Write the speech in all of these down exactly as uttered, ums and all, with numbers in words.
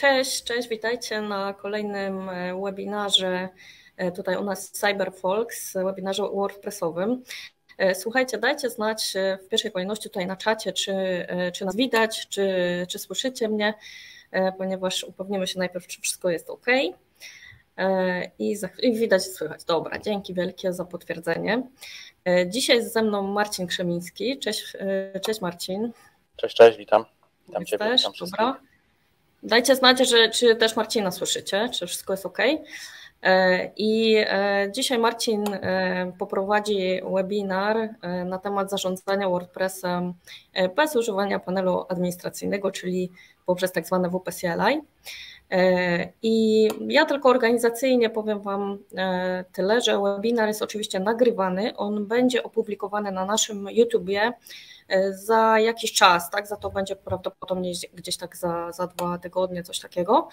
Cześć, cześć, witajcie na kolejnym webinarze tutaj u nas w CyberFolks, webinarze wordpressowym. Słuchajcie, dajcie znać w pierwszej kolejności tutaj na czacie, czy, czy nas widać, czy, czy słyszycie mnie, ponieważ upewnimy się najpierw, czy wszystko jest OK. I, za, i widać, słychać. Dobra, dzięki wielkie za potwierdzenie. Dzisiaj jest ze mną Marcin Krzemiński. Cześć, cześć Marcin. Cześć, cześć, witam. Witam Ciebie, też, witam wszystkich. Dobra. Dajcie znać, że, czy też Marcina słyszycie, czy wszystko jest OK. I dzisiaj Marcin poprowadzi webinar na temat zarządzania WordPressem bez używania panelu administracyjnego, czyli poprzez tak zwane W P C L I. I ja tylko organizacyjnie powiem Wam tyle, że webinar jest oczywiście nagrywany, on będzie opublikowany na naszym YouTubie za jakiś czas, tak? Za to będzie prawdopodobnie gdzieś tak za, za dwa tygodnie, coś takiego.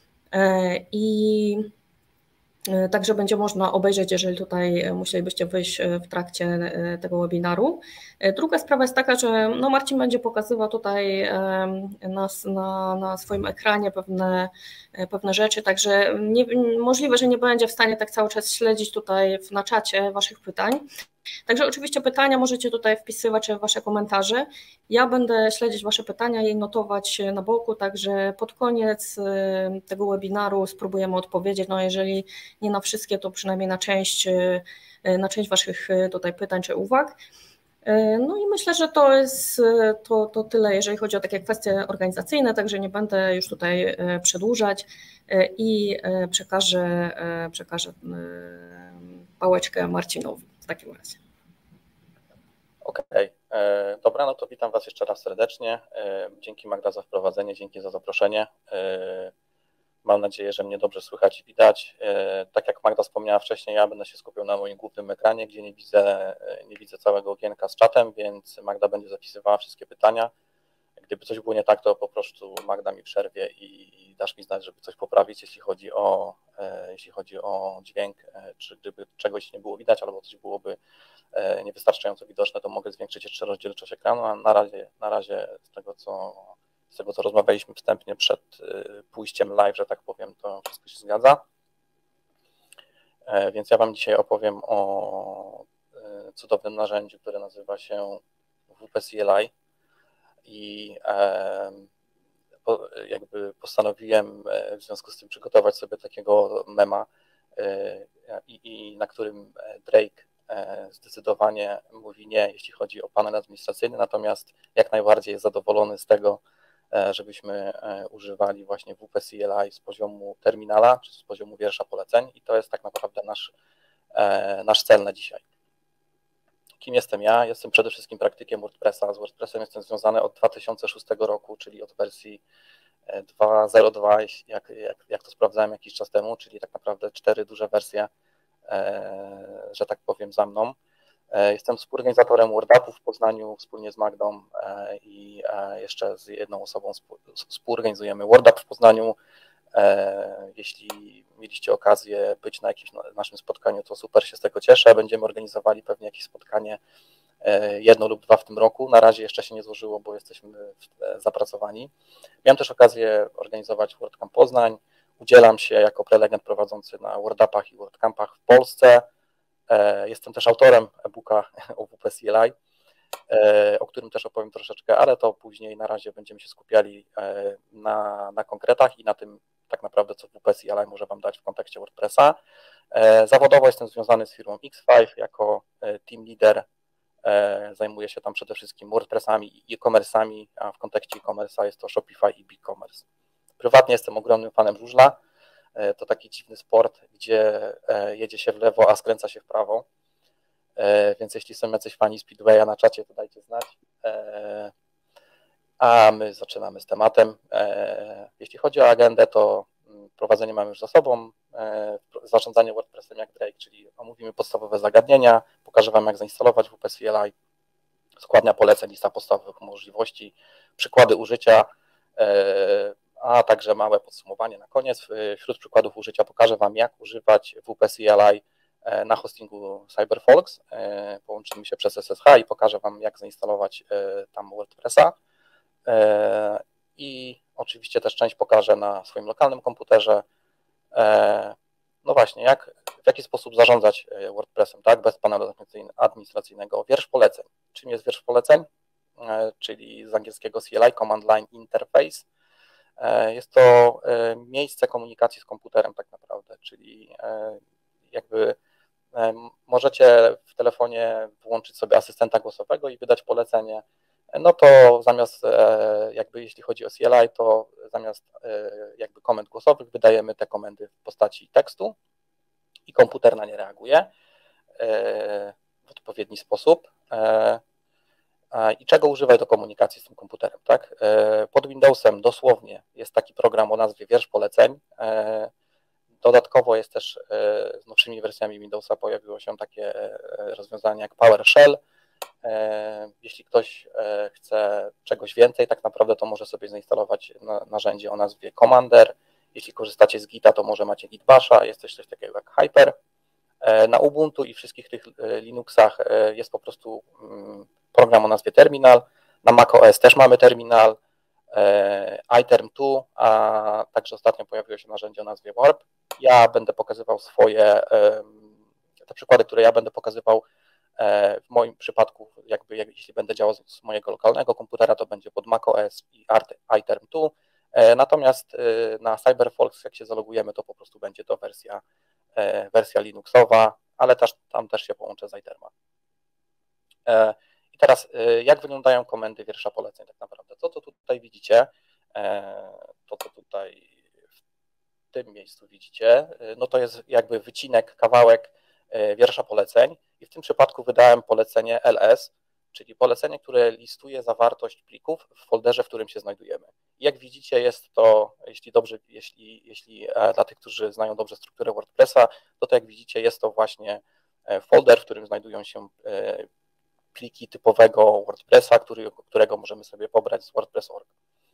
I także będzie można obejrzeć, jeżeli tutaj musielibyście wyjść w trakcie tego webinaru. Druga sprawa jest taka, że no Marcin będzie pokazywał tutaj nas na, na swoim ekranie pewne, pewne rzeczy, także nie, możliwe, że nie będzie w stanie tak cały czas śledzić tutaj na czacie Waszych pytań. Także oczywiście pytania możecie tutaj wpisywać, czy Wasze komentarze. Ja będę śledzić Wasze pytania i notować na boku, także pod koniec tego webinaru spróbujemy odpowiedzieć. No jeżeli nie na wszystkie, to przynajmniej na część, na część Waszych tutaj pytań czy uwag. No i myślę, że to jest to, to tyle, jeżeli chodzi o takie kwestie organizacyjne, także nie będę już tutaj przedłużać i przekażę, przekażę pałeczkę Marcinowi w takim razie. Okej, okay. Dobra, no to witam Was jeszcze raz serdecznie. Dzięki Magda za wprowadzenie, dzięki za zaproszenie. Mam nadzieję, że mnie dobrze słychać i widać. Tak jak Magda wspomniała wcześniej, ja będę się skupiał na moim głównym ekranie, gdzie nie widzę, nie widzę całego okienka z czatem, więc Magda będzie zapisywała wszystkie pytania. Gdyby coś było nie tak, to po prostu Magda mi przerwie i dasz mi znać, żeby coś poprawić, jeśli chodzi o, jeśli chodzi o dźwięk, czy gdyby czegoś nie było widać, albo coś byłoby niewystarczająco widoczne, to mogę zwiększyć jeszcze rozdzielczość ekranu, a na razie, na razie z tego, co, z tego, co rozmawialiśmy wstępnie przed pójściem live, że tak powiem, to wszystko się zgadza. Więc ja Wam dzisiaj opowiem o cudownym narzędziu, które nazywa się W P C L I. I jakby postanowiłem w związku z tym przygotować sobie takiego mema, i, i na którym Drake zdecydowanie mówi nie, jeśli chodzi o panel administracyjny, natomiast jak najbardziej jest zadowolony z tego, żebyśmy używali właśnie W P C L I z poziomu terminala, czy z poziomu wiersza poleceń, i to jest tak naprawdę nasz, nasz cel na dzisiaj. Kim jestem ja? Jestem przede wszystkim praktykiem WordPressa. Z WordPressem jestem związany od dwa tysiące szóstego roku, czyli od wersji dwa zero dwa, jak, jak, jak to sprawdzałem jakiś czas temu, czyli tak naprawdę cztery duże wersje, że tak powiem, za mną. Jestem współorganizatorem WordUpów w Poznaniu wspólnie z Magdą i jeszcze z jedną osobą współorganizujemy WordUp w Poznaniu. Jeśli mieliście okazję być na jakimś naszym spotkaniu, to super się z tego cieszę. Będziemy organizowali pewnie jakieś spotkanie jedno lub dwa w tym roku. Na razie jeszcze się nie złożyło, bo jesteśmy zapracowani. Miałem też okazję organizować WordCamp Poznań. Udzielam się jako prelegent prowadzący na WordUpach i WordCampach w Polsce. Jestem też autorem e-booka o W P C L I, o którym też opowiem troszeczkę, ale to później. Na razie będziemy się skupiali na, na konkretach i na tym tak naprawdę, co W P C L I może Wam dać w kontekście WordPressa. Zawodowo jestem związany z firmą X pięć jako team leader. Zajmuję się tam przede wszystkim WordPressami i e-commerce'ami, a w kontekście e-commerce'a jest to Shopify i BigCommerce. Prywatnie jestem ogromnym fanem żużla. To taki dziwny sport, gdzie jedzie się w lewo, a skręca się w prawo. Więc jeśli są jacyś fani Speedwaya na czacie, to dajcie znać. A my zaczynamy z tematem. Jeśli chodzi o agendę, to prowadzenie mamy już za sobą. Zarządzanie WordPressem jak Drake, czyli omówimy podstawowe zagadnienia, pokażę Wam, jak zainstalować W P C L I, składnia poleceń, lista podstawowych możliwości, przykłady użycia, a także małe podsumowanie na koniec. Wśród przykładów użycia pokażę Wam, jak używać W P C L I na hostingu CyberFolks. Połączymy się przez S S H i pokażę Wam, jak zainstalować tam WordPressa. I oczywiście też część pokażę na swoim lokalnym komputerze. No właśnie, jak, w jaki sposób zarządzać WordPressem, tak, bez panelu administracyjnego. Wiersz poleceń. Czym jest wiersz poleceń? Czyli z angielskiego C L I, Command Line Interface. Jest to miejsce komunikacji z komputerem tak naprawdę, czyli jakby możecie w telefonie włączyć sobie asystenta głosowego i wydać polecenie. No to zamiast jakby jeśli chodzi o C L I, to zamiast jakby komend głosowych wydajemy te komendy w postaci tekstu i komputer na nie reaguje w odpowiedni sposób. I czego używaj do komunikacji z tym komputerem, tak? Pod Windowsem dosłownie jest taki program o nazwie wiersz poleceń. Dodatkowo jest też z nowszymi wersjami Windowsa pojawiło się takie rozwiązanie jak PowerShell. Jeśli ktoś chce czegoś więcej, tak naprawdę to może sobie zainstalować narzędzie o nazwie Commander. Jeśli korzystacie z Gita, to może macie Git Basha, jest też coś takiego jak Hyper. Na Ubuntu i wszystkich tych Linuxach jest po prostu program o nazwie Terminal. Na macOS też mamy Terminal, iTerm dwa, a także ostatnio pojawiło się narzędzie o nazwie Warp. Ja będę pokazywał swoje, te przykłady, które ja będę pokazywał w moim przypadku, jakby jeśli będę działał z mojego lokalnego komputera, to będzie pod macOS i iTerm dwa. Natomiast na CyberFolks, jak się zalogujemy, to po prostu będzie to wersja, wersja Linuxowa, ale też, tam też się połączę z iTerma. I teraz, jak wyglądają komendy wiersza poleceń tak naprawdę? To, co tutaj widzicie, to, co tutaj w tym miejscu widzicie, no to jest jakby wycinek, kawałek wiersza poleceń i w tym przypadku wydałem polecenie L S, czyli polecenie, które listuje zawartość plików w folderze, w którym się znajdujemy. I jak widzicie, jest to, jeśli dobrze, jeśli, jeśli dla tych, którzy znają dobrze strukturę WordPressa, to, to jak widzicie, jest to właśnie folder, w którym znajdują się pliki typowego WordPressa, który, którego możemy sobie pobrać z WordPress kropka org.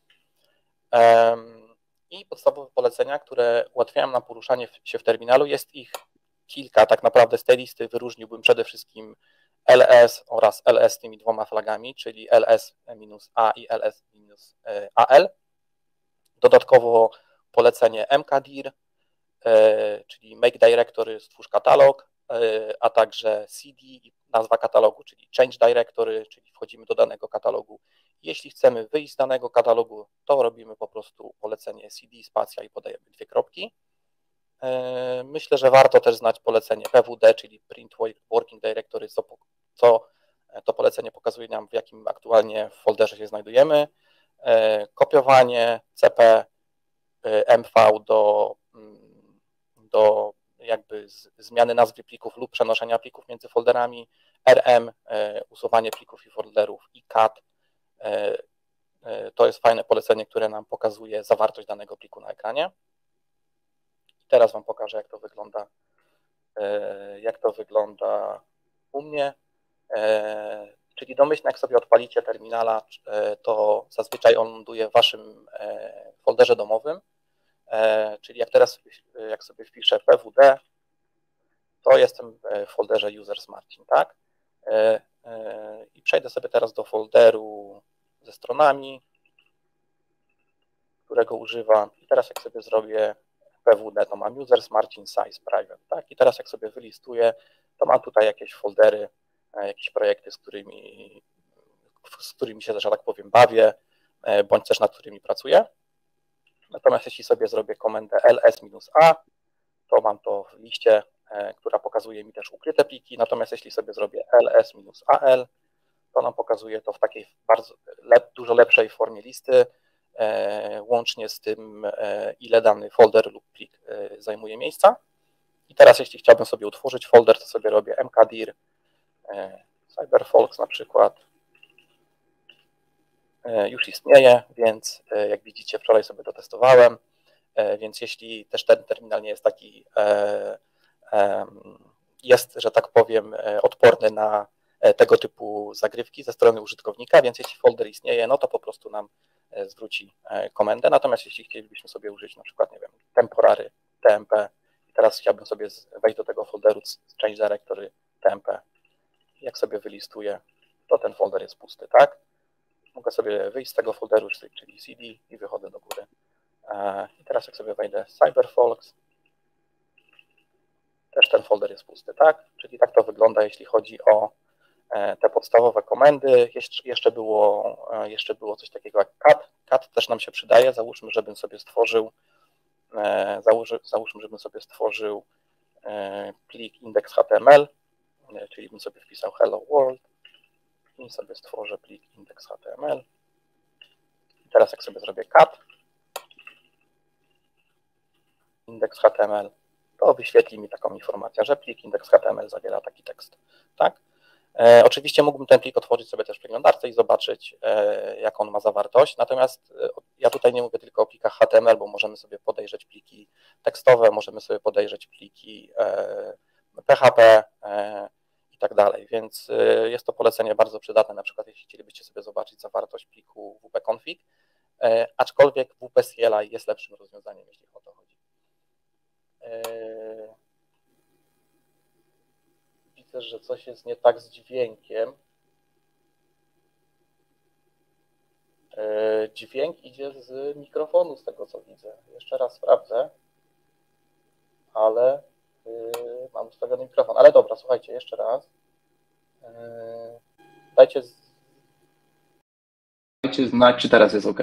I podstawowe polecenia, które ułatwiają nam poruszanie się w terminalu, jest ich kilka. Tak naprawdę z tej listy wyróżniłbym przede wszystkim L S oraz L S z tymi dwoma flagami, czyli L S A i L S A L. Dodatkowo polecenie mkdir, czyli make directory, stwórz katalog, a także C D i nazwa katalogu, czyli change directory, czyli wchodzimy do danego katalogu. Jeśli chcemy wyjść z danego katalogu, to robimy po prostu polecenie C D, spacja i podajemy dwie kropki. Myślę, że warto też znać polecenie P W D, czyli print working directory, co, co to polecenie pokazuje nam, w jakim aktualnie folderze się znajdujemy. Kopiowanie C P M V do, do jakby z, zmiany nazwy plików lub przenoszenia plików między folderami, R M, usuwanie plików i folderów i cat. To jest fajne polecenie, które nam pokazuje zawartość danego pliku na ekranie. Teraz Wam pokażę, jak to wygląda, jak to wygląda u mnie. Czyli domyślnie, jak sobie odpalicie terminala, to zazwyczaj on ląduje w Waszym folderze domowym. Czyli jak teraz, jak sobie wpiszę P W D, to jestem w folderze Users Marcin, tak? I przejdę sobie teraz do folderu ze stronami, którego używam. I teraz jak sobie zrobię P W D, to mam Users Marcin Size Private, tak? I teraz jak sobie wylistuję, to mam tutaj jakieś foldery, jakieś projekty, z którymi, z którymi się, że tak powiem, bawię, bądź też nad którymi pracuję. Natomiast jeśli sobie zrobię komendę L S A, to mam to w liście, która pokazuje mi też ukryte pliki. Natomiast jeśli sobie zrobię L S A L, to nam pokazuje to w takiej bardzo lep, dużo lepszej formie listy, łącznie z tym, ile dany folder lub plik zajmuje miejsca. I teraz jeśli chciałbym sobie utworzyć folder, to sobie robię mkdir, CyberFolks na przykład. Już istnieje, więc jak widzicie, wczoraj sobie to testowałem, więc jeśli też ten terminal nie jest taki, jest, że tak powiem, odporny na tego typu zagrywki ze strony użytkownika, więc jeśli folder istnieje, no to po prostu nam zwróci komendę. Natomiast jeśli chcielibyśmy sobie użyć na przykład, nie wiem, temporary T M P i teraz chciałbym sobie wejść do tego folderu change directory T M P, jak sobie wylistuję, to ten folder jest pusty, tak? mogę sobie wyjść z tego folderu, czyli C D i wychodzę do góry. I teraz jak sobie wejdę w CyberFolks, też ten folder jest pusty, tak? Czyli tak to wygląda, jeśli chodzi o te podstawowe komendy. Jeszcze było, jeszcze było coś takiego jak cat. Cat też nam się przydaje. Załóżmy, żebym sobie stworzył, załóżmy, załóżmy żebym sobie stworzył plik index.html, czyli bym sobie wpisał hello world i sobie stworzę plik index.html. I teraz jak sobie zrobię cat index.html, to wyświetli mi taką informację, że plik index.html zawiera taki tekst, tak? E, oczywiście mógłbym ten plik otworzyć sobie też w przeglądarce i zobaczyć, e, jaką on ma zawartość, natomiast e, ja tutaj nie mówię tylko o plikach H T M L, bo możemy sobie podejrzeć pliki tekstowe, możemy sobie podejrzeć pliki e, P H P e, i tak dalej, więc e, jest to polecenie bardzo przydatne, na przykład jeśli chcielibyście sobie zobaczyć zawartość pliku wp-config, e, aczkolwiek W P C L I jest lepszym rozwiązaniem, jeśli o to chodzi. E, Widzę, że coś jest nie tak z dźwiękiem. Dźwięk idzie z mikrofonu, z tego co widzę. Jeszcze raz sprawdzę, ale mam ustawiony mikrofon. Ale dobra, słuchajcie, jeszcze raz. Dajcie, z... Dajcie znać, czy teraz jest OK.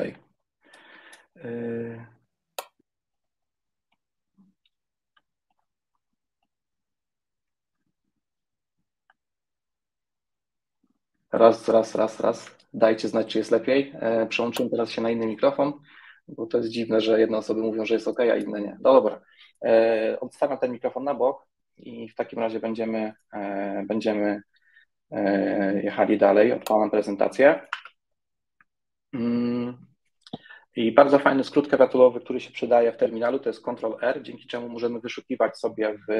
Raz, raz, raz, raz. Dajcie znać, czy jest lepiej. Przełączyłem teraz się na inny mikrofon, bo to jest dziwne, że jedne osoby mówią, że jest OK, a inne nie. No dobra. Odstawiam ten mikrofon na bok i w takim razie będziemy, będziemy jechali dalej. Odpalam prezentację. I bardzo fajny skrót klawiaturowy, który się przydaje w terminalu, to jest Control R, dzięki czemu możemy wyszukiwać sobie w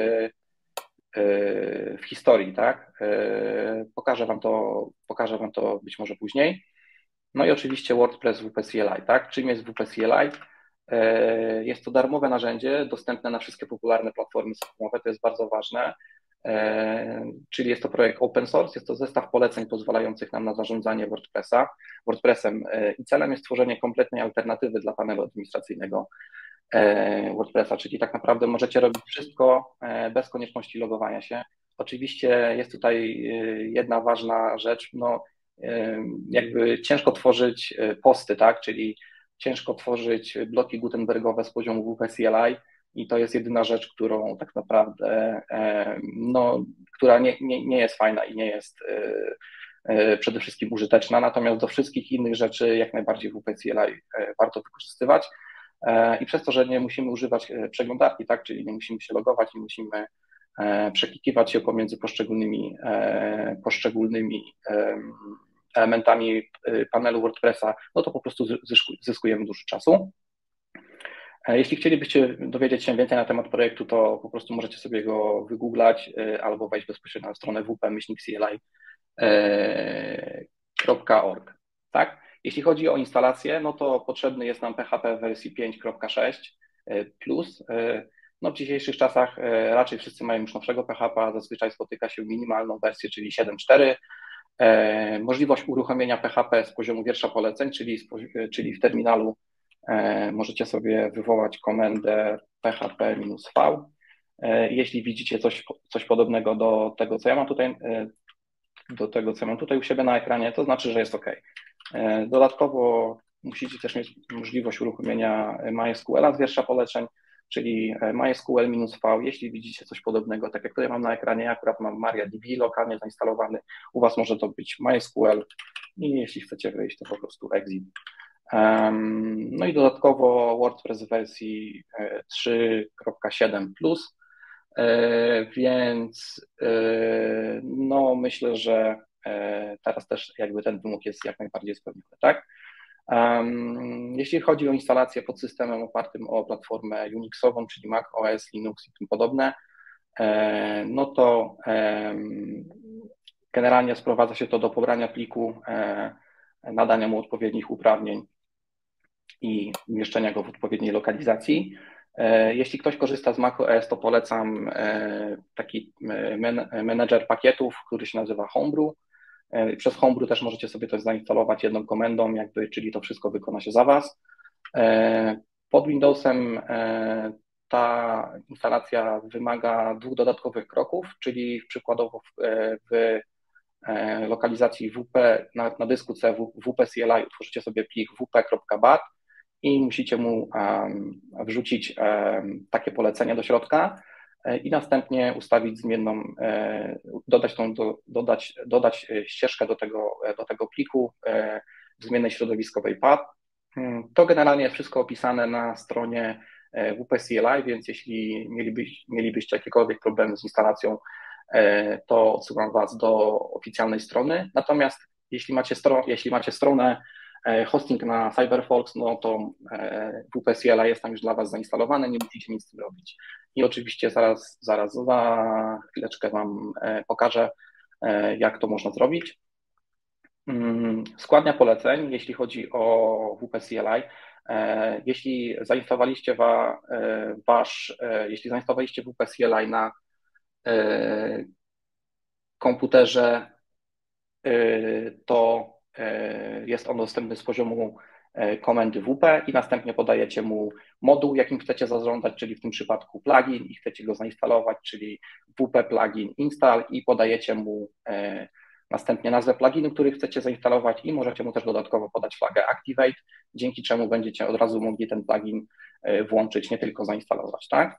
w historii, tak? Pokażę Wam to, pokażę Wam to być może później. No i oczywiście WordPress W P C L I, tak? Czym jest W P C L I? Jest to darmowe narzędzie, dostępne na wszystkie popularne platformy systemowe, to jest bardzo ważne, czyli jest to projekt open source, jest to zestaw poleceń pozwalających nam na zarządzanie WordPressa, WordPressem i celem jest stworzenie kompletnej alternatywy dla panelu administracyjnego WordPressa, czyli tak naprawdę możecie robić wszystko bez konieczności logowania się. Oczywiście jest tutaj jedna ważna rzecz, no jakby ciężko tworzyć posty, tak, czyli ciężko tworzyć bloki gutenbergowe z poziomu W P C L I i to jest jedyna rzecz, którą tak naprawdę, no, która nie, nie, nie jest fajna i nie jest przede wszystkim użyteczna, natomiast do wszystkich innych rzeczy jak najbardziej W P C L I warto wykorzystywać. I przez to, że nie musimy używać przeglądarki, tak, czyli nie musimy się logować, nie musimy przeklikiwać się pomiędzy poszczególnymi, poszczególnymi elementami panelu WordPressa, no to po prostu zyskujemy dużo czasu. Jeśli chcielibyście dowiedzieć się więcej na temat projektu, to po prostu możecie sobie go wygooglać albo wejść bezpośrednio na stronę w p myślnik c l i kropka org, tak? Jeśli chodzi o instalację, no to potrzebny jest nam P H P w wersji pięć kropka sześć plus. No w dzisiejszych czasach raczej wszyscy mają już nowszego P H P, a zazwyczaj spotyka się minimalną wersję, czyli siedem cztery. Możliwość uruchomienia P H P z poziomu wiersza poleceń, czyli, czyli w terminalu możecie sobie wywołać komendę P H P-V. Jeśli widzicie coś, coś podobnego do tego, co ja mam tutaj, do tego, co mam tutaj u siebie na ekranie, to znaczy, że jest OK. Dodatkowo musicie też mieć możliwość uruchomienia MySQL-a z wiersza poleceń, czyli MySQL-V. Jeśli widzicie coś podobnego, tak jak tutaj mam na ekranie, ja akurat mam MariaDB lokalnie zainstalowany, u Was może to być MySQL i jeśli chcecie wyjść, to po prostu exit. No i dodatkowo WordPress w wersji trzy kropka siedem plus, więc no myślę, że teraz też jakby ten wymóg jest jak najbardziej spełniony, tak? Jeśli chodzi o instalację pod systemem opartym o platformę Unixową, czyli Mac O S, Linux i tym podobne, no to generalnie sprowadza się to do pobrania pliku, nadania mu odpowiednich uprawnień i umieszczenia go w odpowiedniej lokalizacji. Jeśli ktoś korzysta z Mac O S, to polecam taki menedżer pakietów, który się nazywa Homebrew. Przez Homebrew też możecie sobie to zainstalować jedną komendą, jakby, czyli to wszystko wykona się za Was. Pod Windowsem ta instalacja wymaga dwóch dodatkowych kroków, czyli przykładowo w, w lokalizacji W P na, na dysku C W P C L I utworzycie sobie plik w p kropka bat i musicie mu um, wrzucić um, takie polecenie do środka i następnie ustawić zmienną, dodać, tą, do, dodać, dodać ścieżkę do tego, do tego pliku w zmiennej środowiskowej path. To generalnie jest wszystko opisane na stronie W P C L I, więc jeśli mielibyś, mielibyście jakiekolwiek problemy z instalacją, to odsyłam Was do oficjalnej strony. Natomiast jeśli macie, stro, jeśli macie stronę hosting na CyberForks, no to W P C L I jest tam już dla Was zainstalowane, nie musicie nic z tym robić. I oczywiście zaraz, zaraz za chwileczkę Wam pokażę, jak to można zrobić. Składnia poleceń, jeśli chodzi o W P C L I. Jeśli zainstalowaliście wa, wasz, jeśli zainstalowaliście W P C L I na komputerze, to jest on dostępny z poziomu komendy W P i następnie podajecie mu moduł, jakim chcecie zarządzać, czyli w tym przypadku plugin i chcecie go zainstalować, czyli W P plugin install i podajecie mu następnie nazwę pluginu, który chcecie zainstalować i możecie mu też dodatkowo podać flagę activate, dzięki czemu będziecie od razu mogli ten plugin włączyć, nie tylko zainstalować, tak?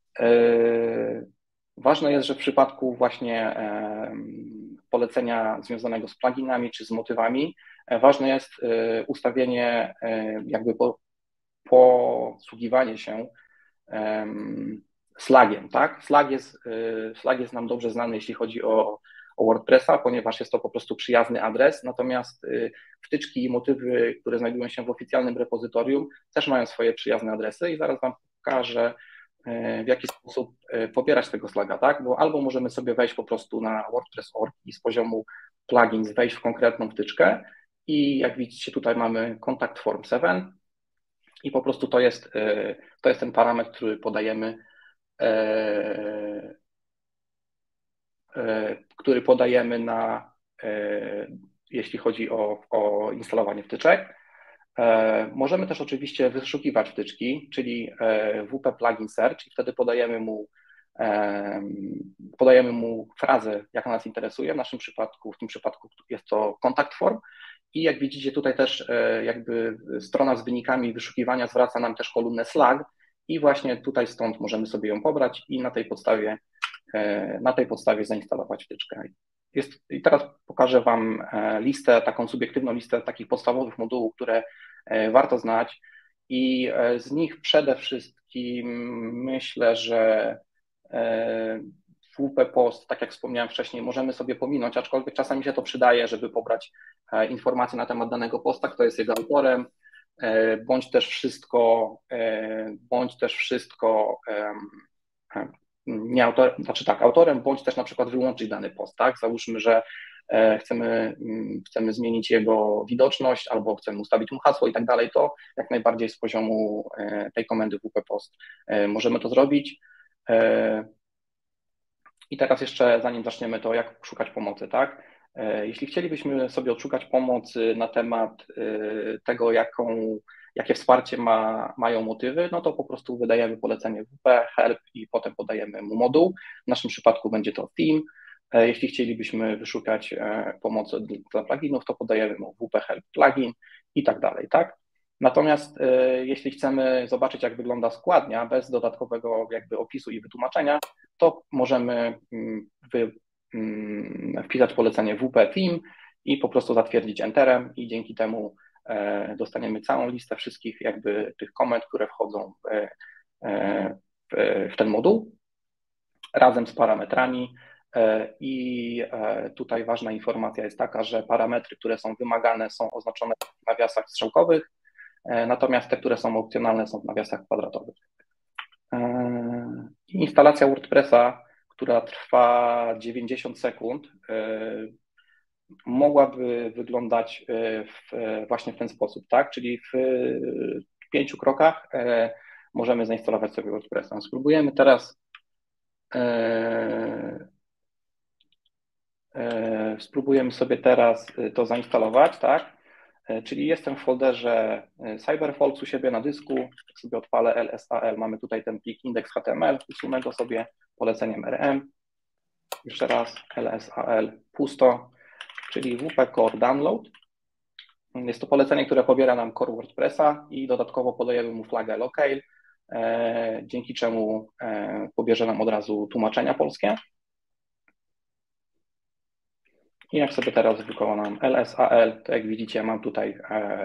Ważne jest, że w przypadku właśnie polecenia związanego z pluginami czy z motywami, ważne jest ustawienie, jakby po, posługiwanie się slagiem, tak? Slag jest, slag jest nam dobrze znany, jeśli chodzi o, o WordPressa, ponieważ jest to po prostu przyjazny adres, natomiast wtyczki i motywy, które znajdują się w oficjalnym repozytorium, też mają swoje przyjazne adresy i zaraz Wam pokażę, w jaki sposób pobierać tego slaga, tak? Bo albo możemy sobie wejść po prostu na WordPress kropka org i z poziomu plugins wejść w konkretną wtyczkę i jak widzicie tutaj mamy Contact Form siedem i po prostu to jest, to jest ten parametr, który podajemy, który podajemy na, jeśli chodzi o, o instalowanie wtyczek. Możemy też oczywiście wyszukiwać wtyczki, czyli W P Plugin Search i wtedy podajemy mu, podajemy mu frazę, jaka nas interesuje. W naszym przypadku, w tym przypadku jest to Contact Form i jak widzicie tutaj też jakby strona z wynikami wyszukiwania zwraca nam też kolumnę slag i właśnie tutaj stąd możemy sobie ją pobrać i na tej podstawie, na tej podstawie zainstalować wtyczkę. Jest, i teraz pokażę Wam listę, taką subiektywną listę takich podstawowych modułów, które warto znać i z nich przede wszystkim myślę, że W P Post, tak jak wspomniałem wcześniej, możemy sobie pominąć, aczkolwiek czasami się to przydaje, żeby pobrać informacje na temat danego posta, kto jest jego autorem, bądź też wszystko, bądź też wszystko nie autorem, znaczy tak, autorem, bądź też na przykład wyłączyć dany post, tak? Załóżmy, że chcemy, chcemy zmienić jego widoczność albo chcemy ustawić mu hasło i tak dalej, to jak najbardziej z poziomu tej komendy W P Post możemy to zrobić. I teraz jeszcze zanim zaczniemy, to jak szukać pomocy, tak? Jeśli chcielibyśmy sobie odszukać pomoc na temat tego, jaką, jakie wsparcie ma, mają motywy, no to po prostu wydajemy polecenie W P help i potem podajemy mu moduł. W naszym przypadku będzie to theme. Jeśli chcielibyśmy wyszukać pomocy dla pluginów, to podajemy mu W P help plugin i tak dalej, tak? Natomiast jeśli chcemy zobaczyć, jak wygląda składnia bez dodatkowego jakby opisu i wytłumaczenia, to możemy wy, wpisać polecenie W P theme i po prostu zatwierdzić enterem i dzięki temu dostaniemy całą listę wszystkich jakby tych komend, które wchodzą w, w ten moduł razem z parametrami. I tutaj ważna informacja jest taka, że parametry, które są wymagane, są oznaczone w nawiasach strzałkowych, natomiast te, które są opcjonalne, są w nawiasach kwadratowych. Instalacja WordPressa, która trwa dziewięćdziesiąt sekund, mogłaby wyglądać w, właśnie w ten sposób, tak? Czyli w pięciu krokach możemy zainstalować sobie WordPressa. Spróbujemy teraz Spróbujemy sobie teraz to zainstalować, tak? Czyli jestem w folderze CyberFolks u siebie na dysku, sobie odpalę L S A L, mamy tutaj ten plik index.html, usunę go sobie poleceniem R M. Jeszcze raz L S A L pusto, czyli W P Core Download. Jest to polecenie, które pobiera nam core WordPressa i dodatkowo podajemy mu flagę locale, dzięki czemu pobierze nam od razu tłumaczenia polskie. I jak sobie teraz wykonam L S A L, to jak widzicie mam tutaj,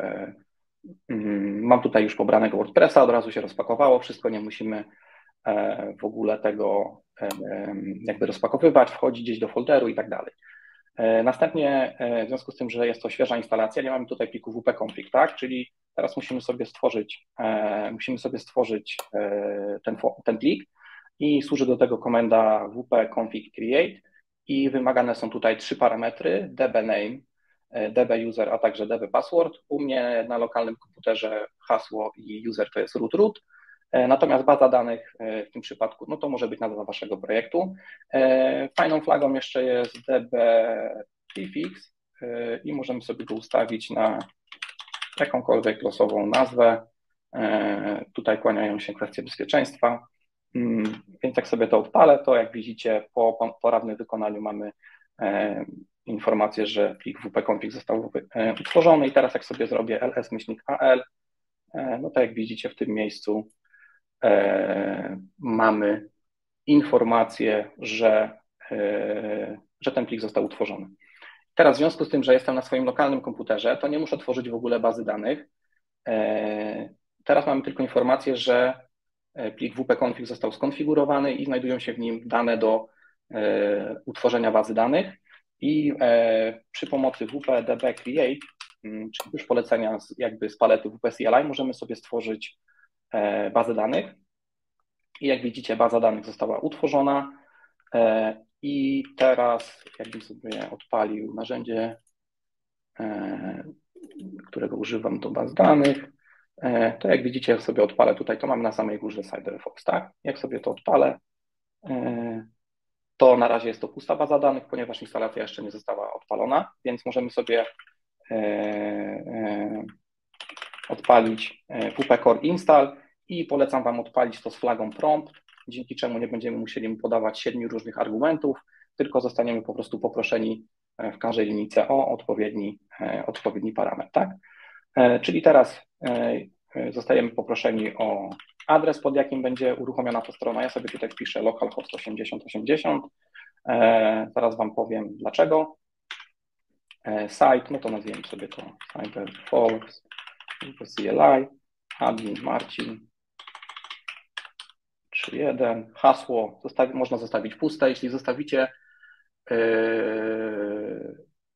mam tutaj już pobranego WordPressa, od razu się rozpakowało, wszystko, nie musimy w ogóle tego jakby rozpakowywać, wchodzić gdzieś do folderu i tak dalej. Następnie, w związku z tym, że jest to świeża instalacja, nie mamy tutaj pliku W P config, tak? Czyli teraz musimy sobie stworzyć, musimy sobie stworzyć ten, ten plik i służy do tego komenda W P config create i wymagane są tutaj trzy parametry, dbname, dbuser, a także dbpassword. U mnie na lokalnym komputerze hasło i user to jest root root. Natomiast baza danych w tym przypadku, no to może być nazwa waszego projektu. Fajną flagą jeszcze jest dbprefix i możemy sobie go ustawić na jakąkolwiek losową nazwę. Tutaj kłaniają się kwestie bezpieczeństwa, więc jak sobie to odpalę, to jak widzicie po poprawnym wykonaniu mamy informację, że plik W P config został utworzony i teraz jak sobie zrobię ls-al, no to jak widzicie w tym miejscu E, mamy informację, że, e, że ten plik został utworzony. Teraz w związku z tym, że jestem na swoim lokalnym komputerze, to nie muszę tworzyć w ogóle bazy danych. E, teraz mamy tylko informację, że plik W P config został skonfigurowany i znajdują się w nim dane do e, utworzenia bazy danych i e, przy pomocy W P db create, czyli już polecenia z, jakby z palety W P C L I, możemy sobie stworzyć bazę danych i jak widzicie baza danych została utworzona i teraz jakbym sobie odpalił narzędzie, którego używam do baz danych, to jak widzicie jak sobie odpalę tutaj, to mamy na samej górze CyberFolks, tak? Jak sobie to odpalę, to na razie jest to pusta baza danych, ponieważ instalacja jeszcze nie została odpalona, więc możemy sobie odpalić W P Core Install i polecam Wam odpalić to z flagą prompt, dzięki czemu nie będziemy musieli mu podawać siedmiu różnych argumentów, tylko zostaniemy po prostu poproszeni w każdej linijce o odpowiedni, odpowiedni parametr. Tak? Czyli teraz zostajemy poproszeni o adres, pod jakim będzie uruchomiona ta strona. Ja sobie tutaj wpiszę localhost osiemdziesiąt osiemdziesiąt. Zaraz Wam powiem dlaczego. Site, no to nazwijmy sobie to CyberFolks, C L I, admin Marcin trzy jeden, hasło zostawi, można zostawić puste, jeśli zostawicie yy,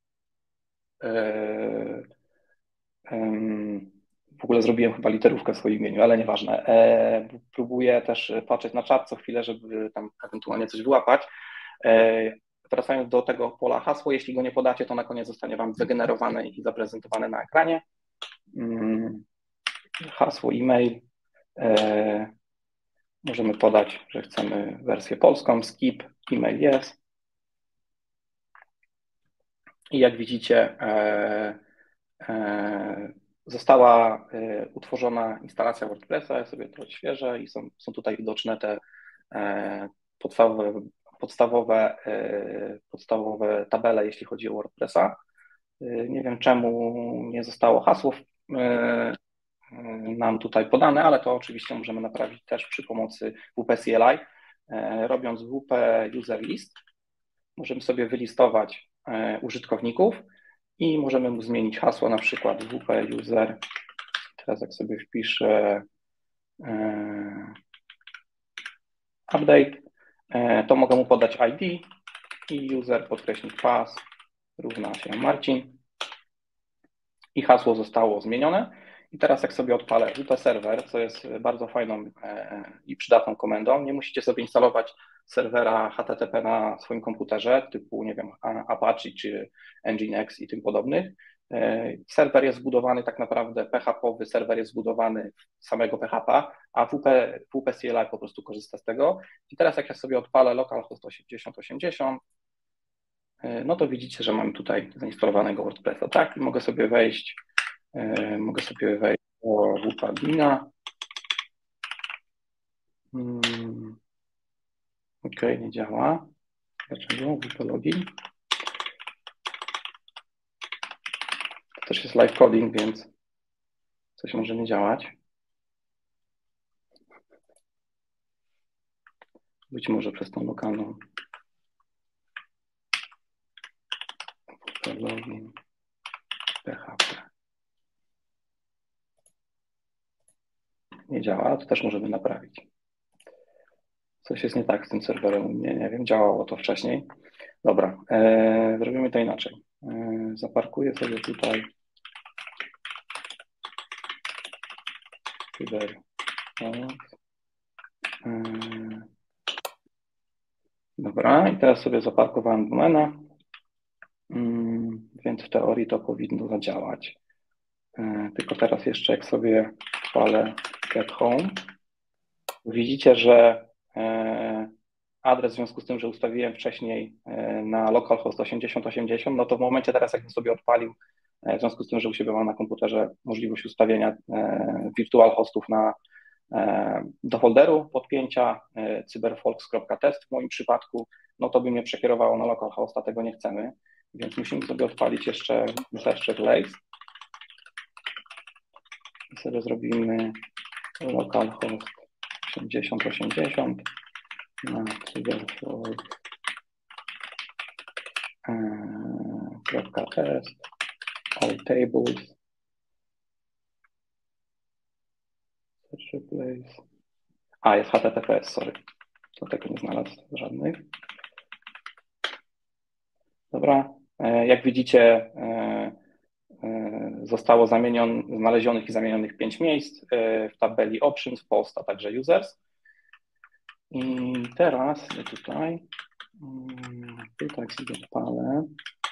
yy, yy, w ogóle zrobiłem chyba literówkę w swoim imieniu, ale nieważne. Yy, próbuję też patrzeć na czat co chwilę, żeby tam ewentualnie coś wyłapać. Yy, wracając do tego pola hasło, jeśli go nie podacie, to na koniec zostanie Wam wygenerowane i zaprezentowane na ekranie. Yy, hasło e-mail. Yy, możemy podać, że chcemy wersję polską, skip, e-mail jest. I jak widzicie, e, e, została e, utworzona instalacja WordPressa. Ja sobie to odświeżę i są, są tutaj widoczne te e, podstawowe, podstawowe, e, podstawowe tabele, jeśli chodzi o WordPressa. E, nie wiem, czemu nie zostało hasło e, nam tutaj podane, ale to oczywiście możemy naprawić też przy pomocy W P C L I. Robiąc W P user list, możemy sobie wylistować użytkowników i możemy mu zmienić hasło, na przykład W P user. Teraz jak sobie wpiszę update, to mogę mu podać I D i user podkreśnik pass równa się Marcin i hasło zostało zmienione. I teraz jak sobie odpalę W P server, co jest bardzo fajną i przydatną komendą, nie musicie sobie instalować serwera H T T P na swoim komputerze typu, nie wiem, Apache czy Nginx i tym podobnych. Serwer jest zbudowany tak naprawdę, P H P-owy serwer jest zbudowany z samego P H P, a W P, W P C L I po prostu korzysta z tego. I teraz jak ja sobie odpalę localhost osiemdziesiąt osiemdziesiąt, no to widzicie, że mamy tutaj zainstalowanego WordPressa. Tak, i mogę sobie wejść, mogę sobie wejść do wupa admina. Hmm. OK, nie działa. Dlaczego? wupa login. To też jest live coding, więc coś może nie działać. Być może przez tą lokalną login P H P. Nie działa, to też możemy naprawić. Coś jest nie tak z tym serwerem u mnie, nie wiem, działało to wcześniej. Dobra, e, zrobimy to inaczej. E, zaparkuję sobie tutaj Cyber. E, dobra, i teraz sobie zaparkowałem domenę, mm, więc w teorii to powinno zadziałać. E, tylko teraz jeszcze jak sobie wpalę get home, widzicie, że e, adres w związku z tym, że ustawiłem wcześniej na localhost osiemdziesiąt osiemdziesiąt, no to w momencie teraz, jakbym sobie odpalił, w związku z tym, że u siebie mam na komputerze możliwość ustawienia virtual hostów na, do folderu podpięcia cyberfolks.test w moim przypadku, no to by mnie przekierowało na localhosta, tego nie chcemy, więc musimy sobie odpalić jeszcze search replace i sobie zrobimy localhost osiemdziesiąt osiemdziesiąt na cyberfolks.test all tables search replace. A, jest H T T P S, sorry. To tego nie znalazł żadnych. Dobra. Jak widzicie, zostało zamienion, znalezionych i zamienionych pięć miejsc w tabeli Options, Post, a także Users. I teraz tutaj, tutaj sobie odpalę.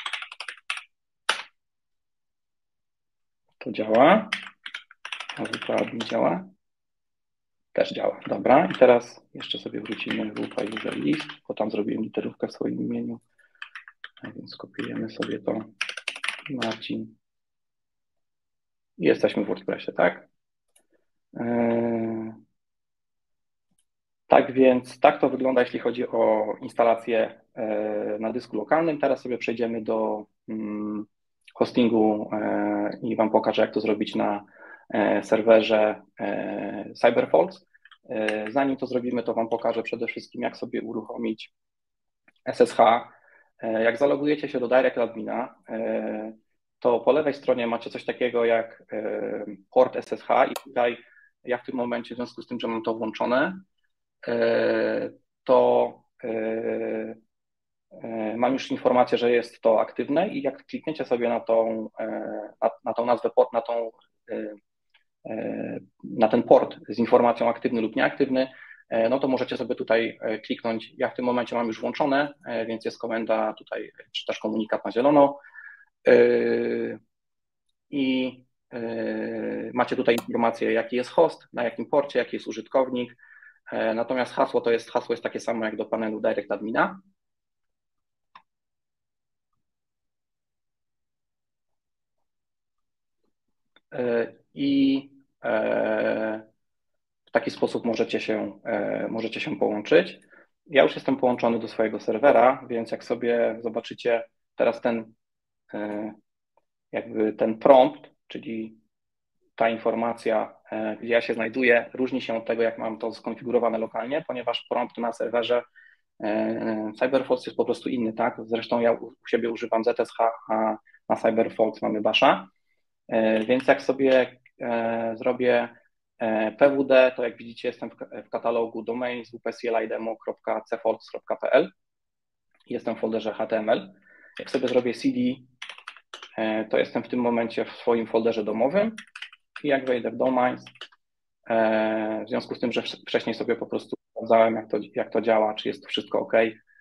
To działa. A wupa admin działa? Też działa. Dobra. I teraz jeszcze sobie wrócimy wupa user list, bo tam zrobiłem literówkę w swoim imieniu. A więc kopiujemy sobie to. Marcin. I jesteśmy w WordPressie, tak? Yy... Tak więc tak to wygląda, jeśli chodzi o instalację na dysku lokalnym. Teraz sobie przejdziemy do hostingu i Wam pokażę, jak to zrobić na serwerze CyberFolks. Zanim to zrobimy, to Wam pokażę przede wszystkim, jak sobie uruchomić S S H. Jak zalogujecie się do Direct Admina, to po lewej stronie macie coś takiego jak port S S H i tutaj ja w tym momencie, w związku z tym, że mam to włączone, to mam już informację, że jest to aktywne i jak klikniecie sobie na tą, na, na tą nazwę port, na, tą, na ten port z informacją aktywny lub nieaktywny, no to możecie sobie tutaj kliknąć. Ja w tym momencie mam już włączone, więc jest komenda tutaj, czy też komunikat na zielono i macie tutaj informację, jaki jest host, na jakim porcie, jaki jest użytkownik. Natomiast hasło to jest, hasło jest takie samo jak do panelu Direct Admina. I w taki sposób możecie się, możecie się połączyć. Ja już jestem połączony do swojego serwera, więc jak sobie zobaczycie teraz ten, jakby ten prompt, czyli ta informacja, gdzie ja się znajduję, różni się od tego, jak mam to skonfigurowane lokalnie, ponieważ prompt na serwerze CyberFolks jest po prostu inny, tak? Zresztą ja u siebie używam Z S H, a na CyberFolks mamy Basha, więc jak sobie zrobię P W D, to jak widzicie jestem w katalogu domains w p c l i demo kropka c folks kropka p l, jestem w folderze H T M L. Jak sobie zrobię C D, to jestem w tym momencie w swoim folderze domowym i jak wejdę w domains, w związku z tym, że wcześniej sobie po prostu sprawdzałem, jak to, jak to działa, czy jest to wszystko OK,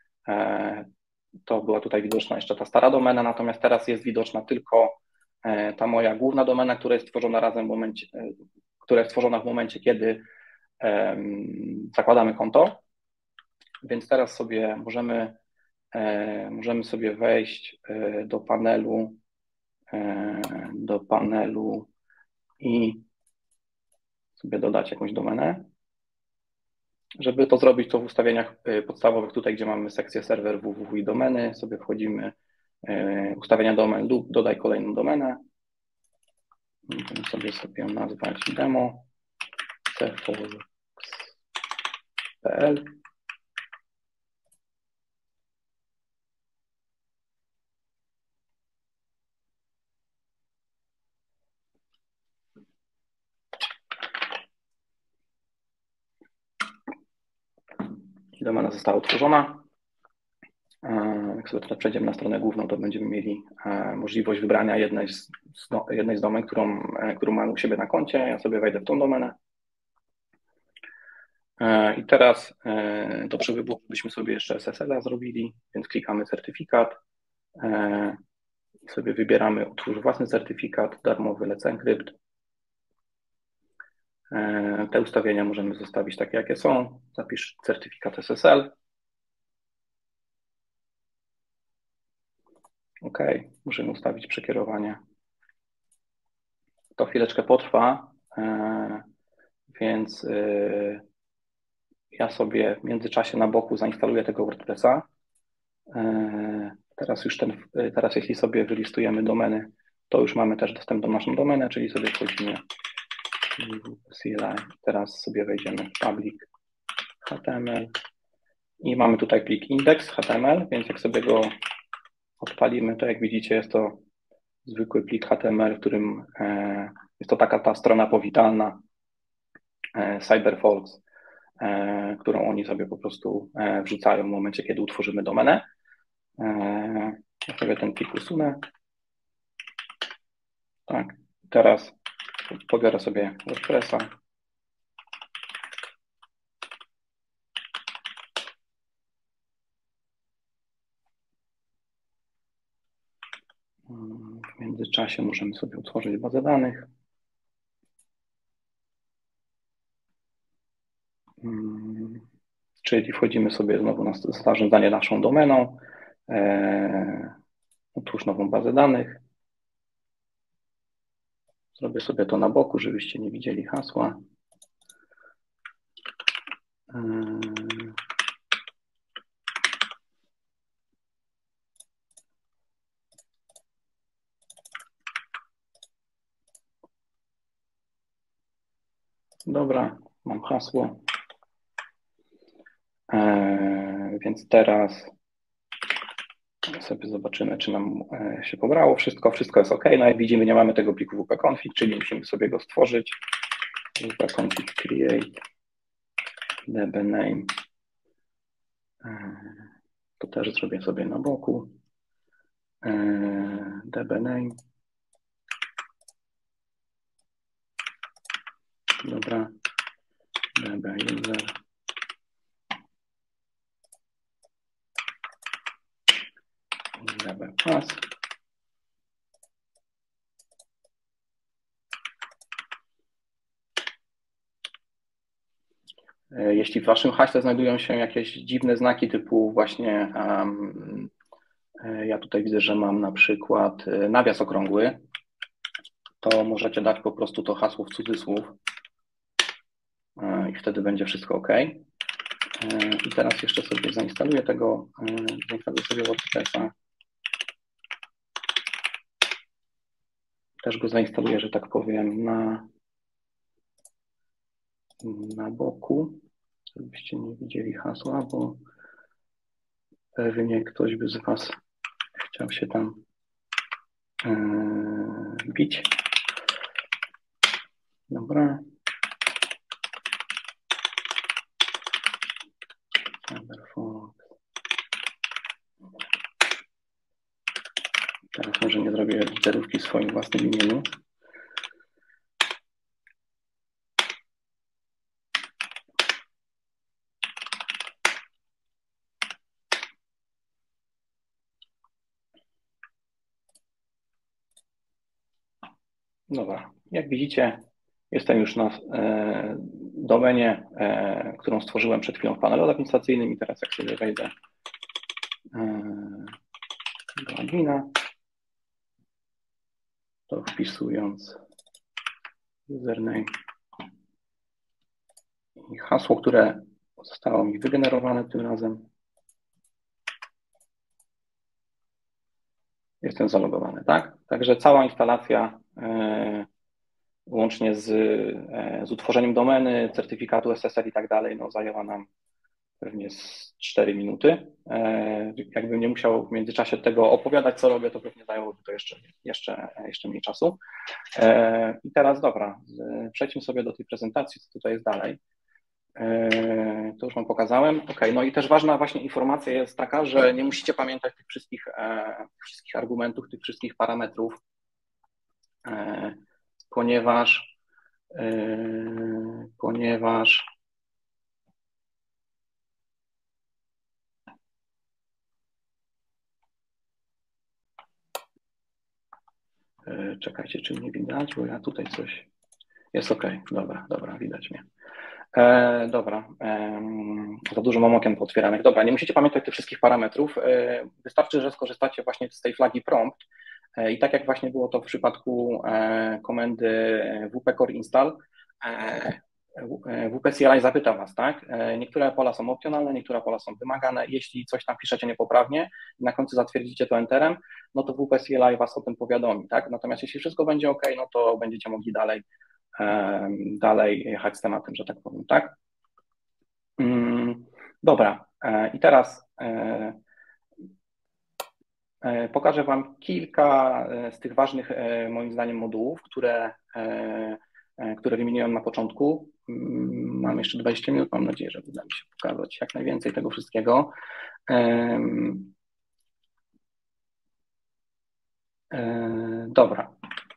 to była tutaj widoczna jeszcze ta stara domena, natomiast teraz jest widoczna tylko ta moja główna domena, która jest tworzona razem w momencie, która jest tworzona w momencie, kiedy zakładamy konto. Więc teraz sobie możemy możemy sobie wejść do panelu, do panelu i sobie dodać jakąś domenę. Żeby to zrobić, to w ustawieniach podstawowych, tutaj gdzie mamy sekcję serwer www i domeny, sobie wchodzimy ustawienia domen lub dodaj kolejną domenę. Możemy sobie sobie ją nazwać demo cefox kropka p l. Domena została utworzona. Jak sobie teraz przejdziemy na stronę główną, to będziemy mieli możliwość wybrania jednej z, jednej z domen, którą, którą mamy u siebie na koncie. Ja sobie wejdę w tą domenę. I teraz do przy wyboru byśmy sobie jeszcze S S L-a zrobili, więc klikamy certyfikat i sobie wybieramy utwórz własny certyfikat, darmowy Let's Encrypt. Te ustawienia możemy zostawić takie, jakie są. Zapisz certyfikat S S L. OK, możemy ustawić przekierowanie. To chwileczkę potrwa, więc ja sobie w międzyczasie na boku zainstaluję tego WordPressa. Teraz już ten, teraz jeśli sobie wylistujemy domeny, to już mamy też dostęp do naszą domenę, czyli sobie wchodzimy C L I. Teraz sobie wejdziemy w public H T M L i mamy tutaj plik index H T M L, więc jak sobie go odpalimy, to jak widzicie jest to zwykły plik H T M L, w którym jest to taka ta strona powitalna CyberFolks, którą oni sobie po prostu wrzucają w momencie, kiedy utworzymy domenę. Ja sobie ten plik usunę. Tak, teraz pobiorę sobie WordPressa. W międzyczasie możemy sobie utworzyć bazę danych. Czyli wchodzimy sobie znowu na zarządzanie naszą domeną. Utwórz nową bazę danych. Zrobię sobie to na boku, żebyście nie widzieli hasła. Dobra, mam hasło. Więc teraz sobie zobaczymy, czy nam się pobrało wszystko. Wszystko jest OK. No jak widzimy, nie mamy tego pliku wp-config, czyli musimy sobie go stworzyć. wp-config create dbname. To też zrobię sobie na boku. dbname. Dobra. dbuser. dbpass. Jeśli w waszym haśle znajdują się jakieś dziwne znaki typu właśnie um, ja tutaj widzę, że mam na przykład nawias okrągły, to możecie dać po prostu to hasło w cudzysłów i wtedy będzie wszystko OK. I teraz jeszcze sobie zainstaluję tego, zainstaluję sobie WordPressa. Też go zainstaluję, że tak powiem, na, na boku, żebyście nie widzieli hasła, bo pewnie ktoś by z was chciał się tam yy, bić. Dobra. Teraz może nie zrobię literówki w swoim własnym imieniu. Dobra, jak widzicie, jestem już na e, domenie, e, którą stworzyłem przed chwilą w panelu administracyjnym i teraz jak sobie wejdę do admina, to wpisując username i hasło, które zostało mi wygenerowane tym razem. Jestem zalogowany, tak? Także cała instalacja e, łącznie z, e, z utworzeniem domeny, certyfikatu S S L i tak dalej, no zajęła nam pewnie z cztery minuty. E, jakbym nie musiał w międzyczasie tego opowiadać, co robię, to pewnie zajęłoby to jeszcze, jeszcze, jeszcze mniej czasu. E, I teraz dobra, przejdźmy sobie do tej prezentacji, co tutaj jest dalej. To już Wam pokazałem. Ok, no i też ważna właśnie informacja jest taka, że nie musicie pamiętać tych wszystkich, e, wszystkich argumentów, tych wszystkich parametrów, e, ponieważ, e, ponieważ e, czekajcie, czy mnie widać, bo ja tutaj coś jest ok, dobra, dobra, widać mnie. E, dobra, e, za dużo mam okien pootwieranych. Dobra, nie musicie pamiętać tych wszystkich parametrów. E, wystarczy, że skorzystacie właśnie z tej flagi prompt e, i tak jak właśnie było to w przypadku e, komendy wp core install, e, wp C L I zapyta Was, tak? E, niektóre pola są opcjonalne, niektóre pola są wymagane. Jeśli coś tam piszecie niepoprawnie i na końcu zatwierdzicie to enterem, no to wp C L I Was o tym powiadomi, tak? Natomiast jeśli wszystko będzie ok, no to będziecie mogli dalej dalej jechać z tematem, że tak powiem, tak? Dobra, i teraz pokażę Wam kilka z tych ważnych, moim zdaniem, modułów, które, które wymieniłem na początku. Mam jeszcze dwadzieścia minut, mam nadzieję, że uda mi się pokazać jak najwięcej tego wszystkiego. Dobra.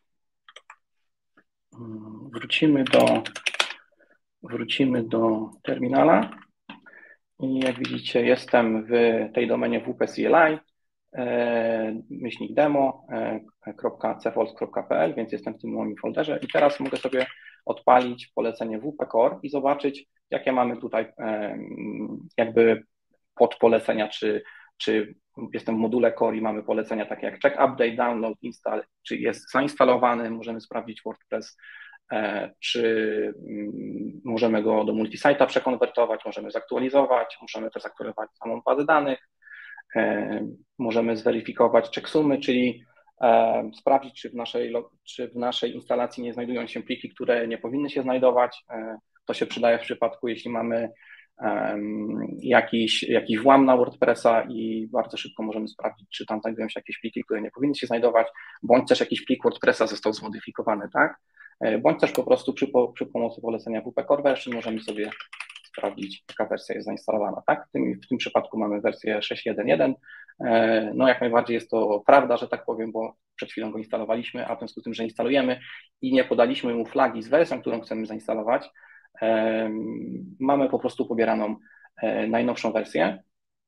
Wrócimy do, wrócimy do terminala i jak widzicie jestem w tej domenie wp C L I, e, myślnik demo, e, .cfols kropka p l, więc jestem w tym moim folderze i teraz mogę sobie odpalić polecenie wp core i zobaczyć, jakie mamy tutaj e, jakby podpolecenia, czy, czy jestem w module core i mamy polecenia takie jak check update, download, install, czy jest zainstalowany, możemy sprawdzić WordPress, czy możemy go do multisite'a przekonwertować, możemy zaktualizować, możemy też zaktualizować samą bazę danych, możemy zweryfikować checksumy, czyli sprawdzić, czy w naszej, czy w naszej instalacji nie znajdują się pliki, które nie powinny się znajdować. To się przydaje w przypadku, jeśli mamy jakiś, jakiś włam na WordPressa i bardzo szybko możemy sprawdzić, czy tam znajdują się jakieś pliki, które nie powinny się znajdować, bądź też jakiś plik WordPressa został zmodyfikowany, tak? Bądź też po prostu przy, przy pomocy polecenia wp core version możemy sobie sprawdzić, jaka wersja jest zainstalowana, tak? W tym, w tym przypadku mamy wersję sześć jeden jeden. No jak najbardziej jest to prawda, że tak powiem, bo przed chwilą go instalowaliśmy, a w związku z tym, że instalujemy i nie podaliśmy mu flagi z wersją, którą chcemy zainstalować, mamy po prostu pobieraną najnowszą wersję.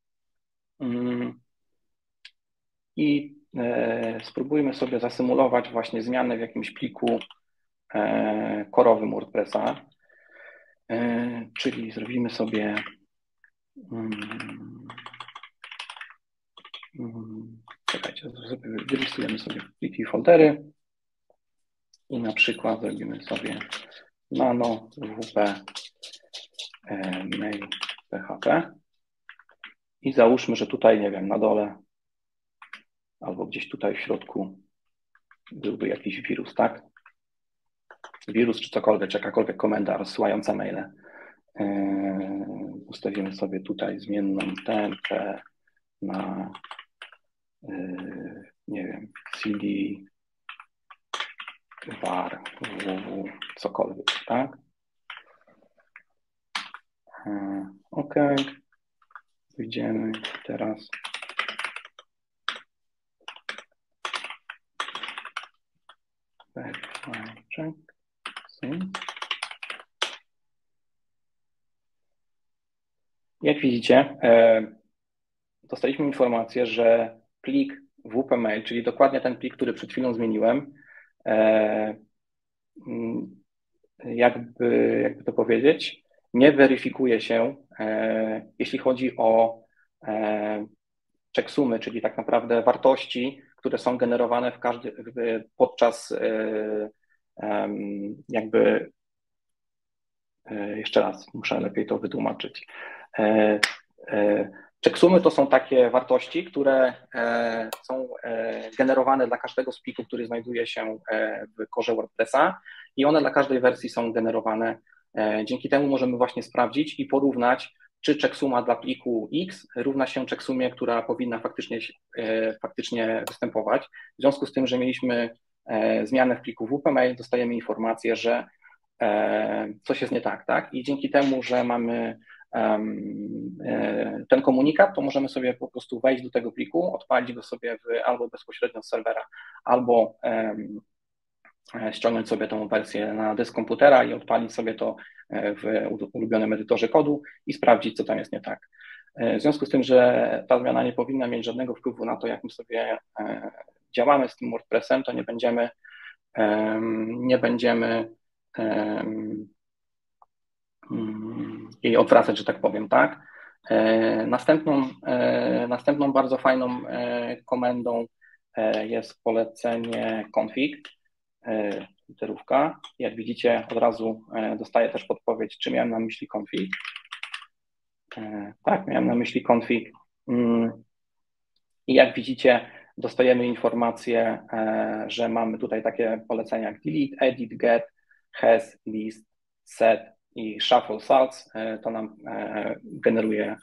I spróbujmy sobie zasymulować właśnie zmianę w jakimś pliku korowym WordPressa, czyli zrobimy sobie czekajcie, wylistujemy sobie pliki i foldery i na przykład zrobimy sobie nano wp mail php i załóżmy, że tutaj, nie wiem, na dole albo gdzieś tutaj w środku byłby jakiś wirus, tak? Wirus czy cokolwiek, czy jakakolwiek komenda rozsyłająca maile. Yy, ustawimy sobie tutaj zmienną tempę na yy, nie wiem, cd var www, cokolwiek, tak? Yy, OK. Wyjdziemy teraz. Check. Jak widzicie, dostaliśmy informację, że plik wp-mail, czyli dokładnie ten plik, który przed chwilą zmieniłem, jakby, jakby to powiedzieć, nie weryfikuje się, jeśli chodzi o checksumy, czyli tak naprawdę wartości, które są generowane w każdy, podczas jakby, jeszcze raz, muszę lepiej to wytłumaczyć. Checksumy to są takie wartości, które są generowane dla każdego z plików, który znajduje się w korze WordPressa i one dla każdej wersji są generowane. Dzięki temu możemy właśnie sprawdzić i porównać, czy checksuma dla pliku X równa się checksumie, która powinna faktycznie, faktycznie występować. W związku z tym, że mieliśmy zmianę w pliku W P Mail, dostajemy informację, że coś jest nie tak, tak? I dzięki temu, że mamy ten komunikat, to możemy sobie po prostu wejść do tego pliku, odpalić go sobie w, albo bezpośrednio z serwera, albo ściągnąć sobie tą wersję na dysk komputera i odpalić sobie to w ulubionym edytorze kodu i sprawdzić, co tam jest nie tak. W związku z tym, że ta zmiana nie powinna mieć żadnego wpływu na to, jak my sobie działamy z tym WordPressem, to nie będziemy, nie będziemy jej odwracać, że tak powiem, tak? Następną, następną bardzo fajną komendą jest polecenie config, literówka. Jak widzicie, od razu dostaję też podpowiedź, czy miałem na myśli config. Tak, miałem na myśli config. I jak widzicie, dostajemy informację, że mamy tutaj takie polecenia jak delete, edit, get, has, list, set i shuffle salts. To nam generuje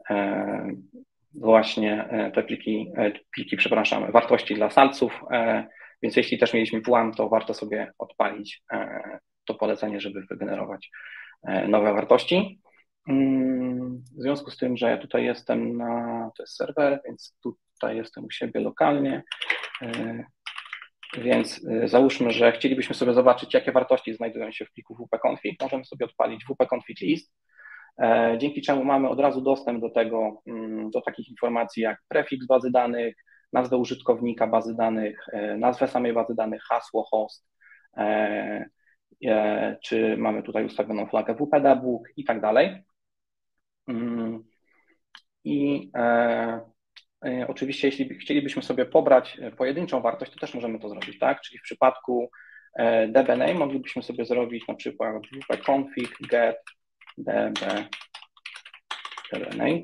właśnie te pliki, pliki, przepraszam, wartości dla salców. Więc jeśli też mieliśmy włam, to warto sobie odpalić to polecenie, żeby wygenerować nowe wartości. W związku z tym, że ja tutaj jestem na, to jest serwer, więc tutaj jestem u siebie lokalnie, więc załóżmy, że chcielibyśmy sobie zobaczyć, jakie wartości znajdują się w pliku wp-config, możemy sobie odpalić wp-config list, dzięki czemu mamy od razu dostęp do tego, do takich informacji jak prefiks bazy danych, nazwę użytkownika bazy danych, nazwę samej bazy danych, hasło, host, czy mamy tutaj ustawioną flagę wp-debug i tak dalej. I e, oczywiście, jeśli chcielibyśmy sobie pobrać pojedynczą wartość, to też możemy to zrobić, tak? Czyli w przypadku dbname moglibyśmy sobie zrobić na przykład wp-config get db dbname.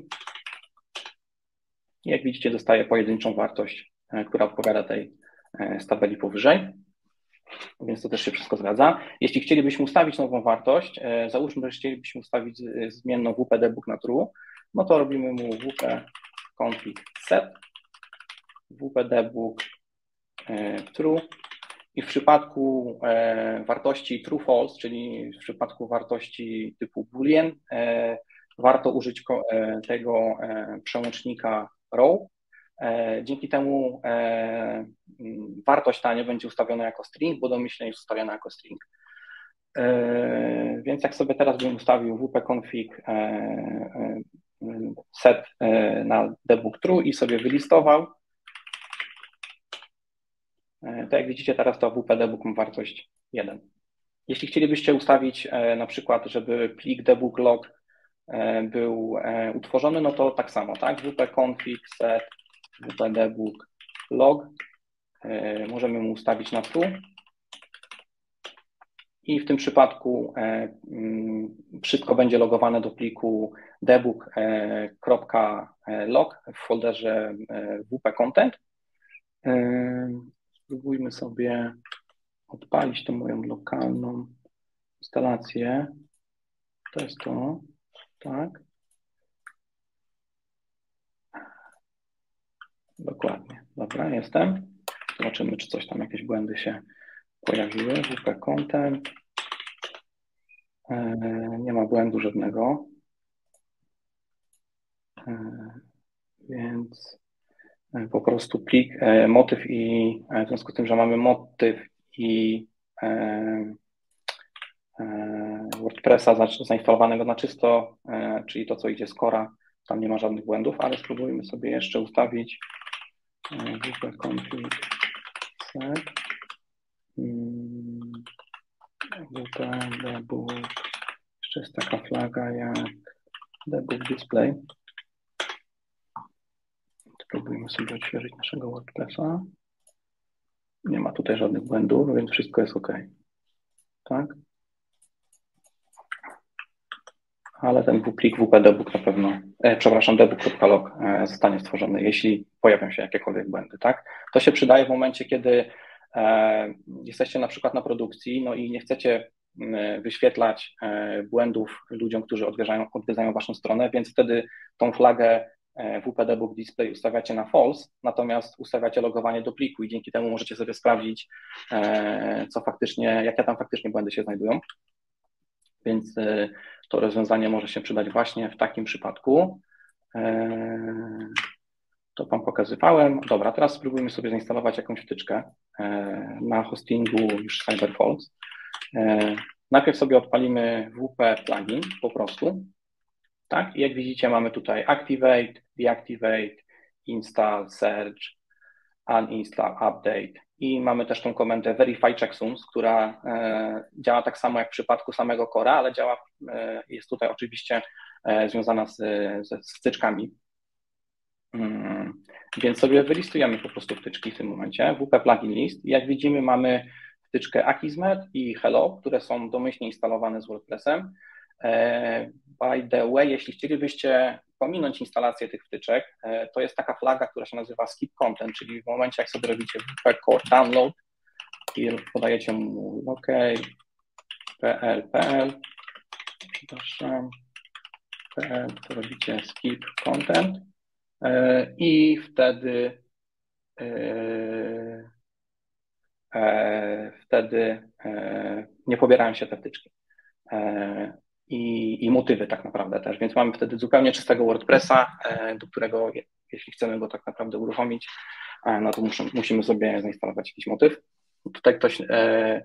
I jak widzicie, dostaję pojedynczą wartość, która odpowiada tej z tabeli powyżej, więc to też się wszystko zgadza. Jeśli chcielibyśmy ustawić nową wartość, załóżmy, że chcielibyśmy ustawić zmienną wp-debug na true, no to robimy mu wp-config set, wp-debug true i w przypadku wartości true-false, czyli w przypadku wartości typu boolean, warto użyć tego przełącznika row. Dzięki temu wartość ta nie będzie ustawiona jako string, bo domyślnie jest ustawiona jako string. Więc jak sobie teraz bym ustawił wp-config set na debug true i sobie wylistował, to jak widzicie teraz to wp-debug ma wartość jeden. Jeśli chcielibyście ustawić na przykład, żeby plik debug log był utworzony, no to tak samo, tak? wp-config set wp-debug log, możemy mu ustawić na true i w tym przypadku wszystko będzie logowane do pliku debug.log w folderze wp-content. Spróbujmy sobie odpalić tą moją lokalną instalację. To jest to, tak. Dokładnie. Dobra, jestem. Zobaczymy, czy coś tam, jakieś błędy się pojawiły. wp-content. Nie ma błędu żadnego. Więc po prostu plik, motyw i w związku z tym, że mamy motyw i WordPressa zainstalowanego na czysto, czyli to, co idzie z Cora, tam nie ma żadnych błędów, ale spróbujmy sobie jeszcze ustawić wp-config set wp-debug, jeszcze jest taka flaga jak debug display. Spróbujmy sobie odświeżyć naszego WordPressa. Nie ma tutaj żadnych błędów, więc wszystko jest OK. Tak? Ale ten plik wp-debug na pewno, e, przepraszam, debug.log e, zostanie stworzony, jeśli pojawią się jakiekolwiek błędy, tak? To się przydaje w momencie, kiedy e, jesteście na przykład na produkcji, no i nie chcecie m, wyświetlać e, błędów ludziom, którzy odwiedzają, odwiedzają waszą stronę, więc wtedy tą flagę e, wp-debug display ustawiacie na false, natomiast ustawiacie logowanie do pliku i dzięki temu możecie sobie sprawdzić, e, co faktycznie, jakie tam faktycznie błędy się znajdują. Więc e, to rozwiązanie może się przydać właśnie w takim przypadku. To Wam pokazywałem. Dobra, teraz spróbujmy sobie zainstalować jakąś wtyczkę na hostingu już CyberFalls. Najpierw sobie odpalimy W P plugin po prostu. Tak? I jak widzicie, mamy tutaj Activate, Deactivate, Install, Search, Uninstall, Update. I mamy też tą komendę Verify Checksums, która e, działa tak samo jak w przypadku samego Cora, ale działa, e, jest tutaj oczywiście e, związana z, z, z wtyczkami. Hmm. Więc sobie wylistujemy po prostu wtyczki w tym momencie, W P Plugin List. I jak widzimy, mamy wtyczkę Akismet i Hello, które są domyślnie instalowane z WordPressem. E, by the way, jeśli chcielibyście pominąć instalację tych wtyczek, to jest taka flaga, która się nazywa Skip Content, czyli w momencie, jak sobie robicie W P Core Download i podajecie mu OK, pl, pl, przepraszam, pl, to robicie Skip Content i wtedy wtedy nie pobierają się te wtyczki. I, i motywy tak naprawdę też, więc mamy wtedy zupełnie czystego WordPressa, do którego, jeśli chcemy go tak naprawdę uruchomić, no to muszę, musimy sobie zainstalować jakiś motyw. Tutaj ktoś e,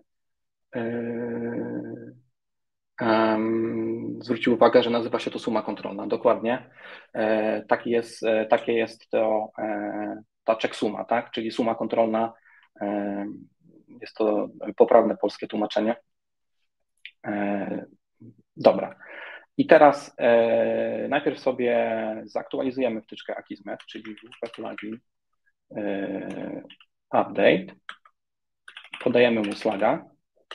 e, um, zwrócił uwagę, że nazywa się to suma kontrolna, dokładnie. E, taki jest, e, takie jest to e, ta checksuma, tak? Czyli suma kontrolna, e, jest to poprawne polskie tłumaczenie. E, Dobra. I teraz e, najpierw sobie zaktualizujemy wtyczkę Akismet, czyli W P Plugin e, Update. Podajemy mu slaga.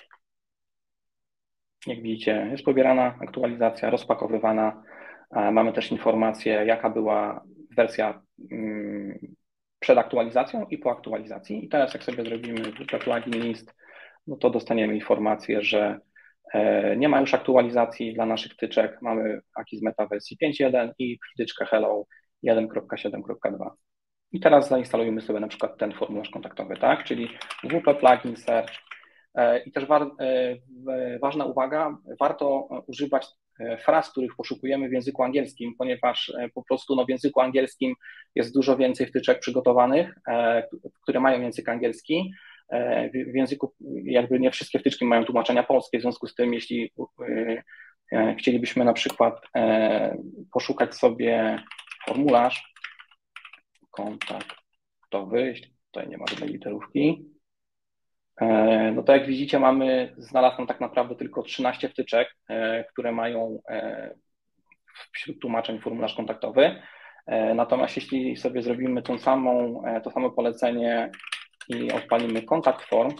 Jak widzicie, jest pobierana aktualizacja, rozpakowywana. E, mamy też informację, jaka była wersja mm, przed aktualizacją i po aktualizacji. I teraz jak sobie zrobimy W P Plugin List, no to dostaniemy informację, że nie ma już aktualizacji dla naszych wtyczek. Mamy Akismeta wersji pięć kropka jeden i wtyczkę Hello jeden kropka siedem kropka dwa. I teraz zainstalujemy sobie na przykład ten formularz kontaktowy, tak? Czyli W P Plugin Search. I też wa ważna uwaga, warto używać fraz, których poszukujemy w języku angielskim, ponieważ po prostu no, w języku angielskim jest dużo więcej wtyczek przygotowanych, które mają język angielski. W języku jakby nie wszystkie wtyczki mają tłumaczenia polskie, w związku z tym jeśli chcielibyśmy na przykład poszukać sobie formularz kontaktowy, jeśli tutaj nie ma żadnej literówki, no to jak widzicie mamy, znalazł nam tak naprawdę tylko trzynaście wtyczek, które mają wśród tłumaczeń formularz kontaktowy, natomiast jeśli sobie zrobimy tą samą, to samo polecenie i odpalimy Contact Form,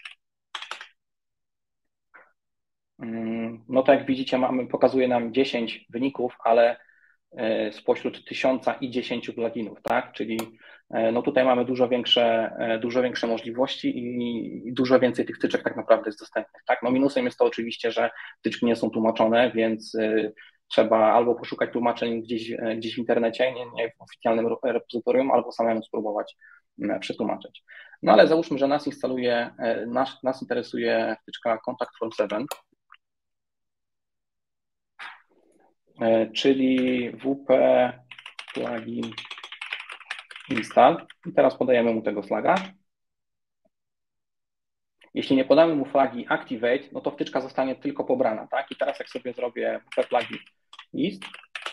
no to jak widzicie mamy, pokazuje nam dziesięć wyników, ale spośród tysiąca i dziesięciu pluginów, tak? Czyli no tutaj mamy dużo większe, dużo większe możliwości i dużo więcej tych wtyczek tak naprawdę jest dostępnych, tak? No minusem jest to oczywiście, że wtyczki nie są tłumaczone, więc trzeba albo poszukać tłumaczeń gdzieś, gdzieś w internecie, nie, nie w oficjalnym repozytorium, albo samemu spróbować przetłumaczyć. No ale załóżmy, że nas instaluje, nas, nas interesuje wtyczka Contact Form siedem, czyli W P Plugin Install. I teraz podajemy mu tego flaga. Jeśli nie podamy mu flagi Activate, no to wtyczka zostanie tylko pobrana, tak? I teraz jak sobie zrobię W P Plugin List,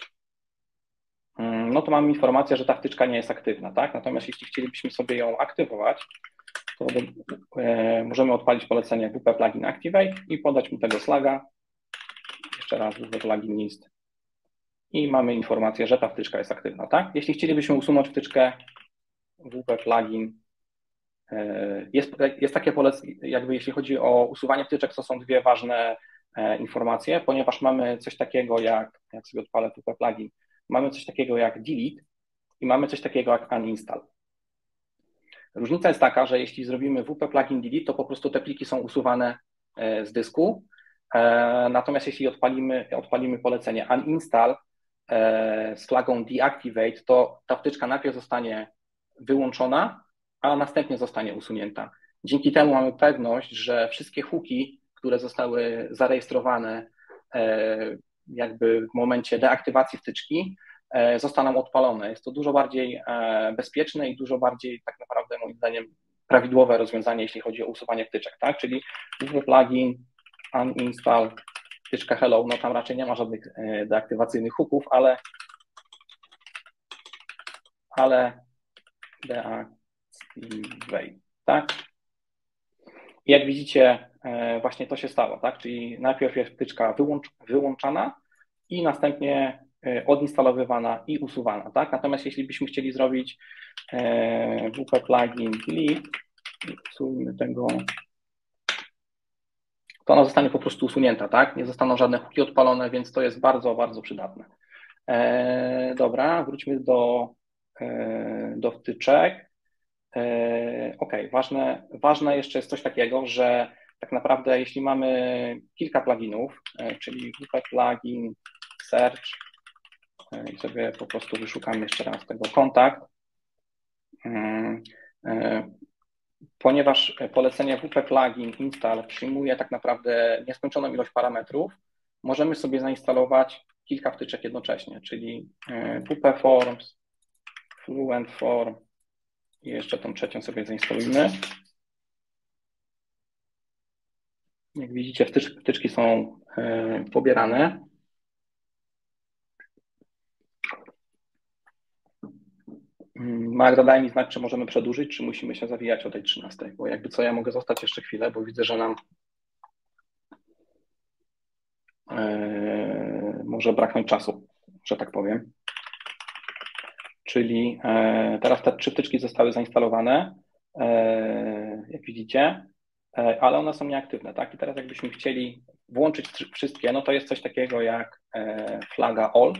no to mamy informację, że ta wtyczka nie jest aktywna, tak? Natomiast jeśli chcielibyśmy sobie ją aktywować, to e, możemy odpalić polecenie W P Plugin Activate i podać mu tego flaga. Jeszcze raz W P Plugin List. I mamy informację, że ta wtyczka jest aktywna, tak? Jeśli chcielibyśmy usunąć wtyczkę, W P plugin. Jest, jest takie polecenie, jakby jeśli chodzi o usuwanie wtyczek, to są dwie ważne informacje, ponieważ mamy coś takiego jak, jak sobie odpalę W P plugin, mamy coś takiego jak delete i mamy coś takiego jak uninstall. Różnica jest taka, że jeśli zrobimy W P plugin delete, to po prostu te pliki są usuwane z dysku, natomiast jeśli odpalimy, odpalimy polecenie uninstall z flagą deactivate, to ta wtyczka najpierw zostanie wyłączona, a następnie zostanie usunięta. Dzięki temu mamy pewność, że wszystkie hooki, które zostały zarejestrowane jakby w momencie deaktywacji wtyczki, zostaną odpalone. Jest to dużo bardziej bezpieczne i dużo bardziej tak naprawdę moim zdaniem prawidłowe rozwiązanie, jeśli chodzi o usuwanie wtyczek, tak? Czyli W P plugin, uninstall, wtyczka hello, no tam raczej nie ma żadnych deaktywacyjnych hooków, ale ale deactivate, tak? I jak widzicie, właśnie to się stało, tak? Czyli najpierw jest wtyczka wyłącz, wyłączana i następnie odinstalowywana i usuwana, tak? Natomiast jeśli byśmy chcieli zrobić W P plugin delete, usuńmy tego, to ona zostanie po prostu usunięta, tak? Nie zostaną żadne hooki odpalone, więc to jest bardzo, bardzo przydatne. E, dobra, wróćmy do, e, do wtyczek. E, ok, ważne, ważne jeszcze jest coś takiego, że tak naprawdę jeśli mamy kilka pluginów, e, czyli W P plugin search e, i sobie po prostu wyszukam jeszcze raz tego kontakt, e, e, ponieważ polecenie W P plugin install przyjmuje tak naprawdę nieskończoną ilość parametrów, możemy sobie zainstalować kilka wtyczek jednocześnie, czyli W P Forms, Fluent Form i jeszcze tą trzecią sobie zainstalujmy. Jak widzicie, wtyczki są pobierane. Magda, daj mi znać, czy możemy przedłużyć, czy musimy się zawijać o tej trzynastej, bo jakby co, ja mogę zostać jeszcze chwilę, bo widzę, że nam yy, może braknąć czasu, że tak powiem. Czyli yy, teraz te trzy wtyczki zostały zainstalowane, yy, jak widzicie, yy, ale one są nieaktywne, tak? I teraz jakbyśmy chcieli włączyć wszystkie, no to jest coś takiego jak yy, flaga all.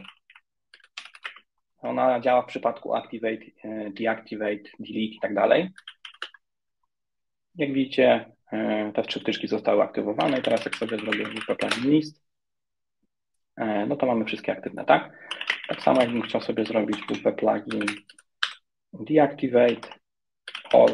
Ona działa w przypadku activate, deactivate, delete i tak dalej. Jak widzicie, te trzy wtyczki zostały aktywowane i teraz jak sobie zrobię W P plugin list, no to mamy wszystkie aktywne, tak? Tak samo jakbym chciał sobie zrobić W P plugin deactivate all,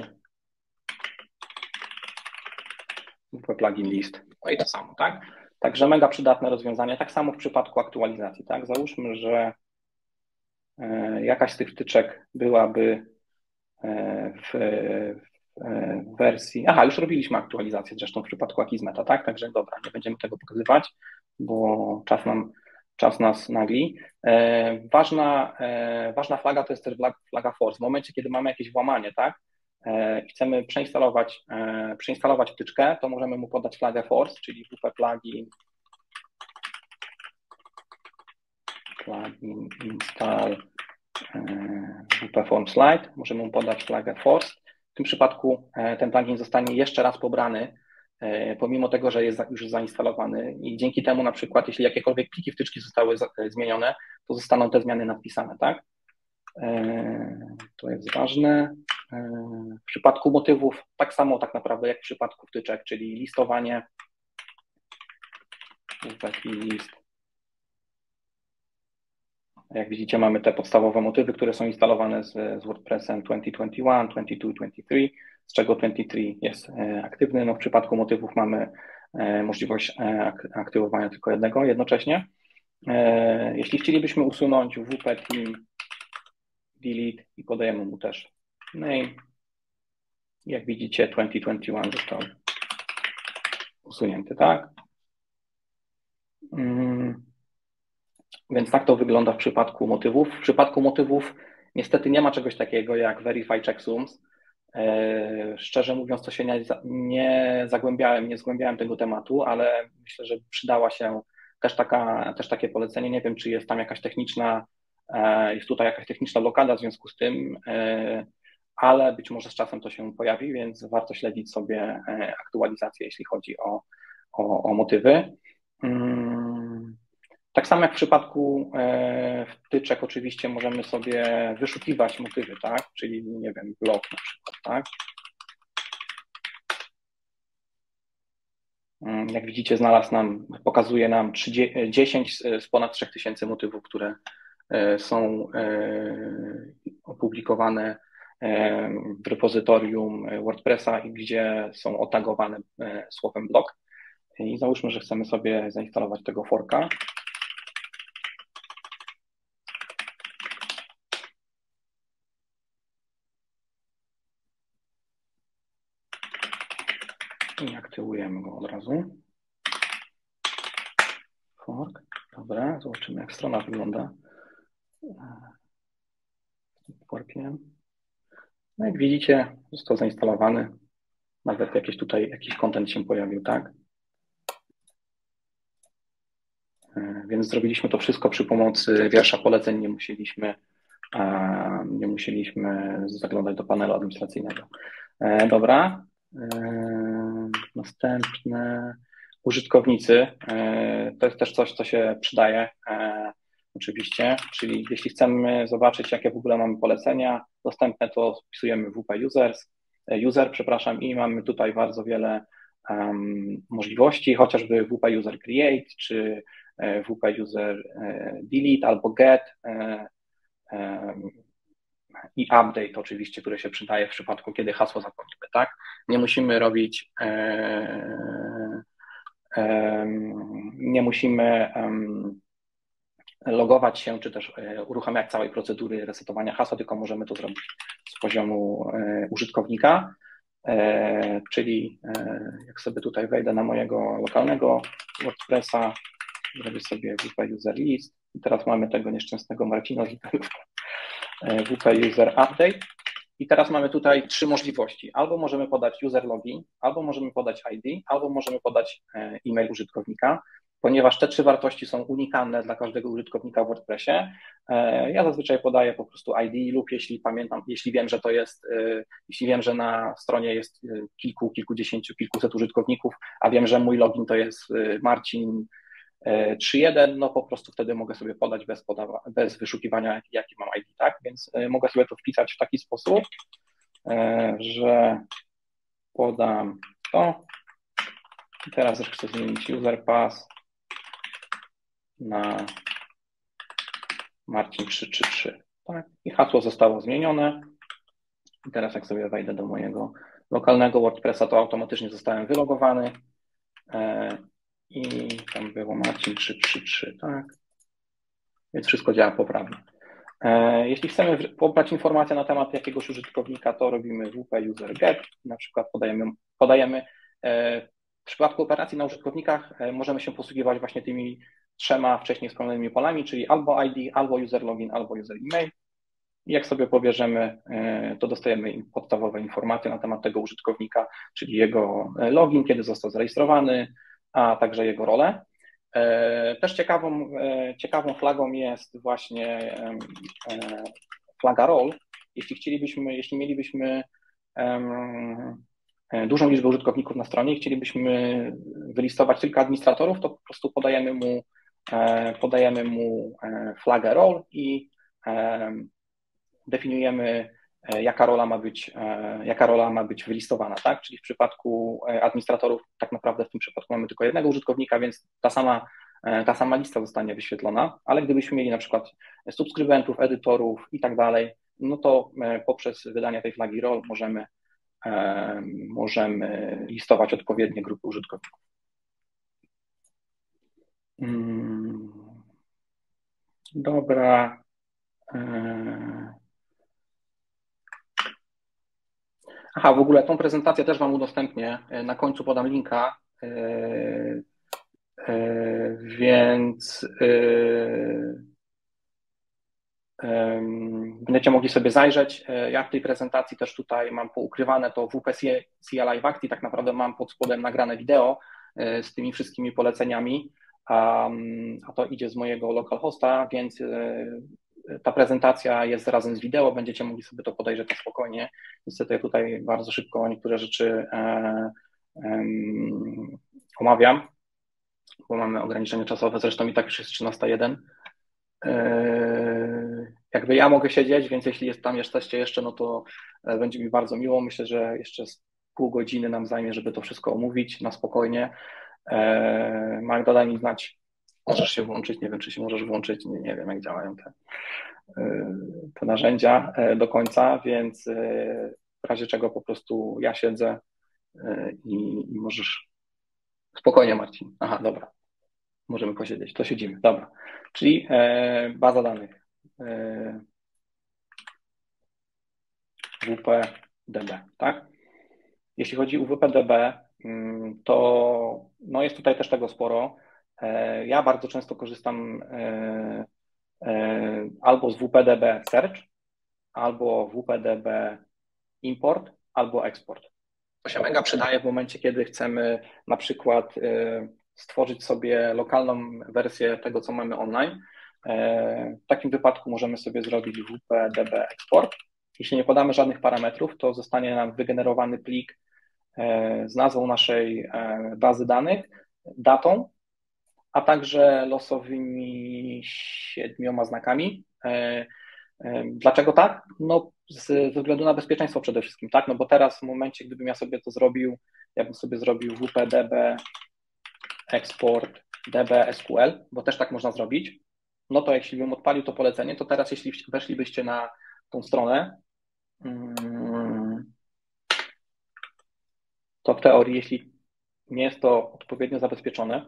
W P plugin list, no i to samo, tak? Także mega przydatne rozwiązanie, tak samo w przypadku aktualizacji, tak? Załóżmy, że jakaś z tych wtyczek byłaby w, w wersji... Aha, już robiliśmy aktualizację zresztą w przypadku Akismeta, tak? Także dobra, nie będziemy tego pokazywać, bo czas, nam, czas nas nagli. Ważna, ważna flaga to jest też flaga force. W momencie, kiedy mamy jakieś włamanie, tak? I chcemy przeinstalować, przeinstalować wtyczkę, to możemy mu podać flagę force, czyli W P plugin plugin install W P form slide, możemy mu podać flagę force. W tym przypadku ten plugin zostanie jeszcze raz pobrany, pomimo tego, że jest już zainstalowany i dzięki temu na przykład, jeśli jakiekolwiek pliki wtyczki zostały zmienione, to zostaną te zmiany nadpisane, tak? To jest ważne. W przypadku motywów tak samo tak naprawdę jak w przypadku wtyczek, czyli listowanie, list. Jak widzicie, mamy te podstawowe motywy, które są instalowane z, z WordPressem dwa tysiące dwudziesty pierwszy, dwudziesty drugi, dwudziesty trzeci, z czego dwudziesty trzeci jest aktywny. No w przypadku motywów mamy możliwość aktywowania tylko jednego jednocześnie. Jeśli chcielibyśmy usunąć W P team delete i podajemy mu też name, jak widzicie, dwudziesty dwudziesty jeden został usunięty, tak? Więc tak to wygląda w przypadku motywów. W przypadku motywów niestety nie ma czegoś takiego jak Verify Checksums. Szczerze mówiąc, to się nie, nie zagłębiałem, nie zgłębiałem tego tematu, ale myślę, że przydała się też, taka, też takie polecenie. Nie wiem, czy jest tam jakaś techniczna, jest tutaj jakaś techniczna blokada w związku z tym, ale być może z czasem to się pojawi, więc warto śledzić sobie aktualizację, jeśli chodzi o, o, o motywy. Tak samo jak w przypadku wtyczek, oczywiście możemy sobie wyszukiwać motywy, tak? Czyli, nie wiem, blog na przykład, tak? Jak widzicie, znalazł nam, pokazuje nam dziesięć z ponad trzech tysięcy motywów, które są opublikowane w repozytorium WordPressa i gdzie są otagowane słowem blog. I załóżmy, że chcemy sobie zainstalować tego forka. I aktywujemy go od razu. Fork. Dobra, zobaczymy, jak strona wygląda. Forkiem. No jak widzicie, został zainstalowany. Nawet jakieś tutaj jakiś content się pojawił, tak? Więc zrobiliśmy to wszystko przy pomocy wiersza poleceń. Nie musieliśmy, nie musieliśmy zaglądać do panelu administracyjnego. Dobra. Następne użytkownicy. To jest też coś, co się przydaje oczywiście, czyli jeśli chcemy zobaczyć, jakie w ogóle mamy polecenia dostępne, to wpisujemy W P users, user, przepraszam, i mamy tutaj bardzo wiele um, możliwości, chociażby W P user create, czy W P user delete albo get um, i update oczywiście, które się przydaje w przypadku, kiedy hasło zapomnimy, tak? Nie musimy robić e, e, nie musimy um, logować się, czy też uruchamiać całej procedury resetowania hasła, tylko możemy to zrobić z poziomu użytkownika, czyli jak sobie tutaj wejdę na mojego lokalnego WordPressa, zrobię sobie W P user list i teraz mamy tego nieszczęsnego Marcina z W P user update i teraz mamy tutaj trzy możliwości. Albo możemy podać user login, albo możemy podać I D, albo możemy podać e-mail użytkownika. Ponieważ te trzy wartości są unikalne dla każdego użytkownika w WordPressie, ja zazwyczaj podaję po prostu I D lub jeśli pamiętam, jeśli wiem, że to jest, jeśli wiem, że na stronie jest kilku, kilkudziesięciu, kilkuset użytkowników, a wiem, że mój login to jest Marcin trzy jeden, no po prostu wtedy mogę sobie podać bez, podawa, bez wyszukiwania, jaki mam I D, tak? Więc mogę sobie to wpisać w taki sposób, że podam to i teraz też chcę zmienić user pass na Marcin trzy trzy trzy, tak? I hasło zostało zmienione. I teraz jak sobie wejdę do mojego lokalnego WordPressa, to automatycznie zostałem wylogowany i tam było Marcin trzy trzy trzy, tak? Więc wszystko działa poprawnie. Jeśli chcemy pobrać informację na temat jakiegoś użytkownika, to robimy W P user get, na przykład podajemy, podajemy w przypadku operacji na użytkownikach możemy się posługiwać właśnie tymi trzema wcześniej wspomnianymi polami, czyli albo I D, albo user login, albo user email. I jak sobie pobierzemy, to dostajemy podstawowe informacje na temat tego użytkownika, czyli jego login, kiedy został zarejestrowany, a także jego rolę. Też ciekawą, ciekawą flagą jest właśnie flaga role. Jeśli chcielibyśmy, jeśli mielibyśmy dużą liczbę użytkowników na stronie i chcielibyśmy wylistować tylko administratorów, to po prostu podajemy mu, podajemy mu flagę role i definiujemy, jaka rola ma być, jaka rola ma być wylistowana, tak? Czyli w przypadku administratorów tak naprawdę w tym przypadku mamy tylko jednego użytkownika, więc ta sama, ta sama lista zostanie wyświetlona, ale gdybyśmy mieli na przykład subskrybentów, edytorów i tak dalej, no to poprzez wydanie tej flagi role możemy możemy listować odpowiednie grupy użytkowników. Dobra. Aha, w ogóle tą prezentację też Wam udostępnię. Na końcu podam linka, więc będziecie mogli sobie zajrzeć. Ja w tej prezentacji też tutaj mam poukrywane to W P C L I w akcji, tak naprawdę mam pod spodem nagrane wideo z tymi wszystkimi poleceniami, a to idzie z mojego localhosta, więc ta prezentacja jest razem z wideo, będziecie mogli sobie to podejrzeć na spokojnie. Niestety ja tutaj bardzo szybko niektóre rzeczy e, um, omawiam, bo mamy ograniczenie czasowe, zresztą i tak już jest trzynasta jeden. E, jakby ja mogę siedzieć, więc jeśli jest, tam jesteście jeszcze, no to będzie mi bardzo miło. Myślę, że jeszcze z pół godziny nam zajmie, żeby to wszystko omówić na spokojnie. E, Magda, daj mi znać, możesz się włączyć, nie wiem, czy się możesz włączyć, nie, nie wiem, jak działają te, te narzędzia do końca, więc w razie czego po prostu ja siedzę i, i możesz spokojnie, Marcin. Aha, dobra, możemy posiedzieć, to siedzimy, dobra. Czyli e, baza danych e, W P D B, tak? Jeśli chodzi o W P D B, to no jest tutaj też tego sporo. E, ja bardzo często korzystam e, e, albo z W P D B Search, albo W P D B Import, albo Export. To się mega przydaje w momencie, kiedy chcemy na przykład stworzyć sobie lokalną wersję tego, co mamy online. W takim wypadku możemy sobie zrobić W P D B Export. Jeśli nie podamy żadnych parametrów, to zostanie nam wygenerowany plik z nazwą naszej bazy danych, datą, a także losowymi siedmioma znakami. Dlaczego tak? No ze względu na bezpieczeństwo przede wszystkim, tak? No bo teraz w momencie, gdybym ja sobie to zrobił, ja bym sobie zrobił W P D B export D B S Q L, bo też tak można zrobić, no to jeśli bym odpalił to polecenie, to teraz jeśli weszlibyście na tą stronę, to w teorii, jeśli nie jest to odpowiednio zabezpieczone,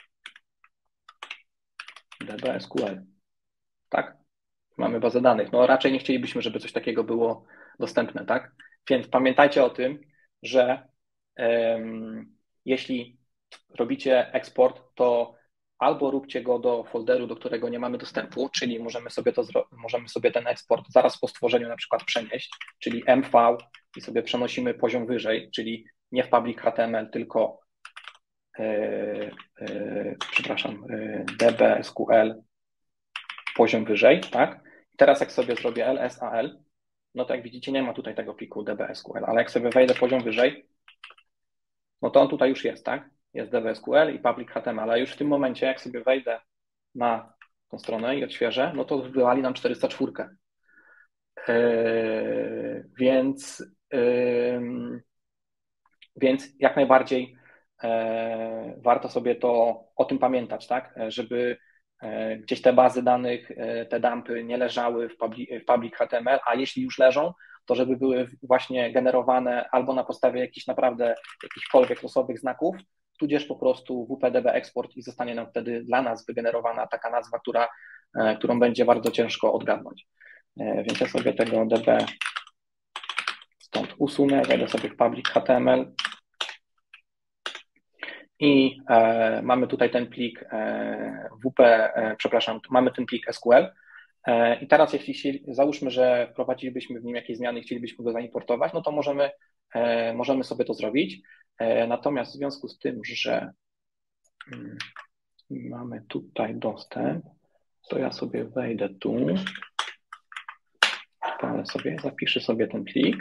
D B S Q L, tak? Mamy bazę danych. No raczej nie chcielibyśmy, żeby coś takiego było dostępne, tak? Więc pamiętajcie o tym, że um, jeśli robicie eksport, to albo róbcie go do folderu, do którego nie mamy dostępu, czyli możemy sobie, to możemy sobie ten eksport zaraz po stworzeniu na przykład przenieść, czyli M V i sobie przenosimy poziom wyżej, czyli nie w public H T M L, tylko yy, yy, przepraszam, yy, D B S Q L poziom wyżej, tak? I teraz jak sobie zrobię L S A L, no to jak widzicie nie ma tutaj tego pliku D B S Q L, ale jak sobie wejdę poziom wyżej, no to on tutaj już jest, tak? Jest D B S Q L i public H T M L, ale już w tym momencie jak sobie wejdę na tą stronę i odświeżę, no to wywali nam czterysta cztery. Yy, więc, yy, więc jak najbardziej yy, warto sobie to o tym pamiętać, tak? Żeby gdzieś te bazy danych, te dumpy nie leżały w public, w public H T M L, a jeśli już leżą, to żeby były właśnie generowane albo na podstawie jakichś naprawdę jakichkolwiek losowych znaków, tudzież po prostu W P D B export i zostanie nam wtedy dla nas wygenerowana taka nazwa, która, którą będzie bardzo ciężko odgadnąć. Więc ja sobie tego D B stąd usunę, wejdę sobie w public H T M L i e, mamy tutaj ten plik e, W P, e, przepraszam, mamy ten plik S Q L e, i teraz jeśli załóżmy, że wprowadzilibyśmy w nim jakieś zmiany i chcielibyśmy go zaimportować, no to możemy, e, możemy sobie to zrobić, e, natomiast w związku z tym, że hmm, mamy tutaj dostęp, to ja sobie wejdę tu, ale sobie zapiszę sobie ten plik,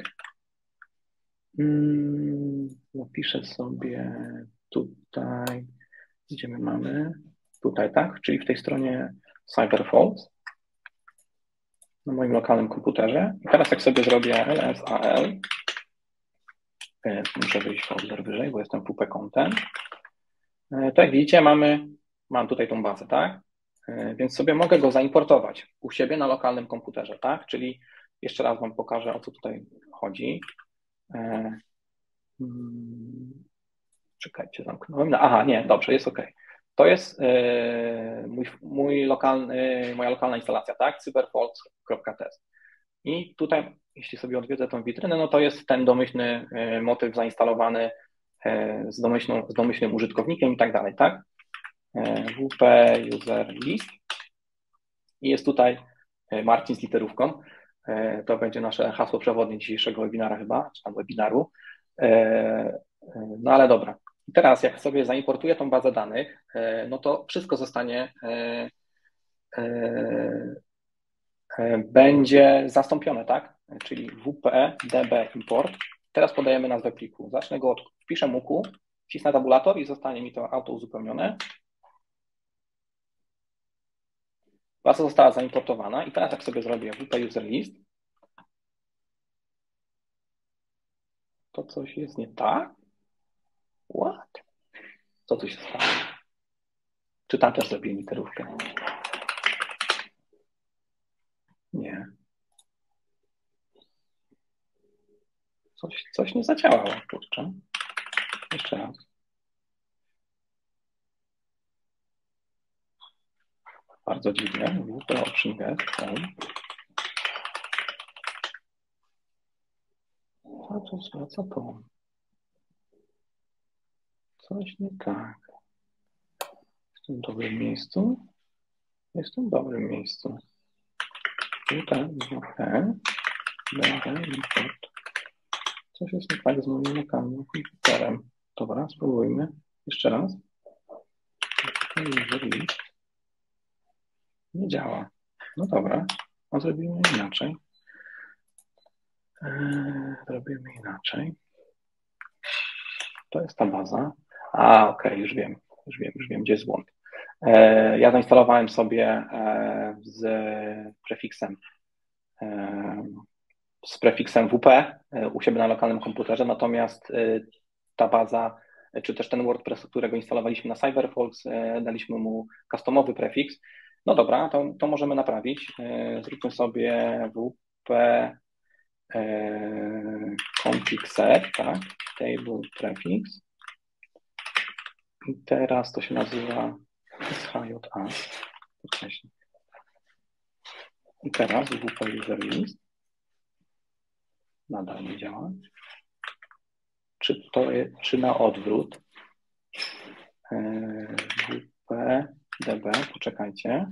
hmm, zapiszę sobie tutaj, gdzie my mamy, tutaj, tak, czyli w tej stronie CyberFaults na moim lokalnym komputerze. I teraz jak sobie zrobię L S A L, muszę wyjść folder wyżej, bo jestem w W P Content, to jak widzicie mamy, mam tutaj tą bazę, tak, więc sobie mogę go zaimportować u siebie na lokalnym komputerze, tak, czyli jeszcze raz wam pokażę, o co tutaj chodzi. Czekajcie, zamknąłem. No, aha, nie, dobrze, jest OK. To jest yy, mój, mój lokalny, moja lokalna instalacja, tak? cyberfaults.test. I tutaj, jeśli sobie odwiedzę tą witrynę, no to jest ten domyślny yy, motyw zainstalowany yy, z, domyślną, z domyślnym użytkownikiem i tak dalej, tak? Yy, W P user list. I jest tutaj yy, Marcin z literówką. Yy, to będzie nasze hasło przewodnie dzisiejszego webinara chyba, czy tam webinaru. Yy, no ale dobra. I teraz jak sobie zaimportuję tą bazę danych, no to wszystko zostanie będzie zastąpione, tak? Czyli W P D B import. Teraz podajemy nazwę pliku. Zacznę go od, wpiszę M U K U, wcisnę tabulator i zostanie mi to auto uzupełnione. Baza została zaimportowana i teraz jak sobie zrobię W P user list, to coś jest nie tak? What? Co tu się stało? Czy tam też zrobię literówkę? Nie. Coś, coś nie zadziałało, kurczę. Jeszcze raz. Bardzo dziwne. W P option get. Co to, co to? Coś nie tak. Jestem w dobrym miejscu. Jestem w dobrym miejscu. Tutaj W P będzie import. Coś jest nie tak z moim lokalnym komputerem. Dobra, spróbujmy. Jeszcze raz. Nie działa. No dobra, a zrobimy inaczej. Eee, zrobimy inaczej. To jest ta baza. A, okej, okay, już wiem, już wiem, już wiem, gdzie jest błąd. Eee, ja zainstalowałem sobie e, z prefiksem e, z prefiksem W P e, u siebie na lokalnym komputerze, natomiast e, ta baza, e, czy też ten WordPress, którego instalowaliśmy na CyberFox, e, daliśmy mu customowy prefiks. No dobra, to, to możemy naprawić. E, zróbmy sobie W P config set, tak, table prefix. I teraz to się nazywa S H J A. I teraz W P user list. Nadal nie działa. Czy to jest, czy na odwrót? W P D B, poczekajcie.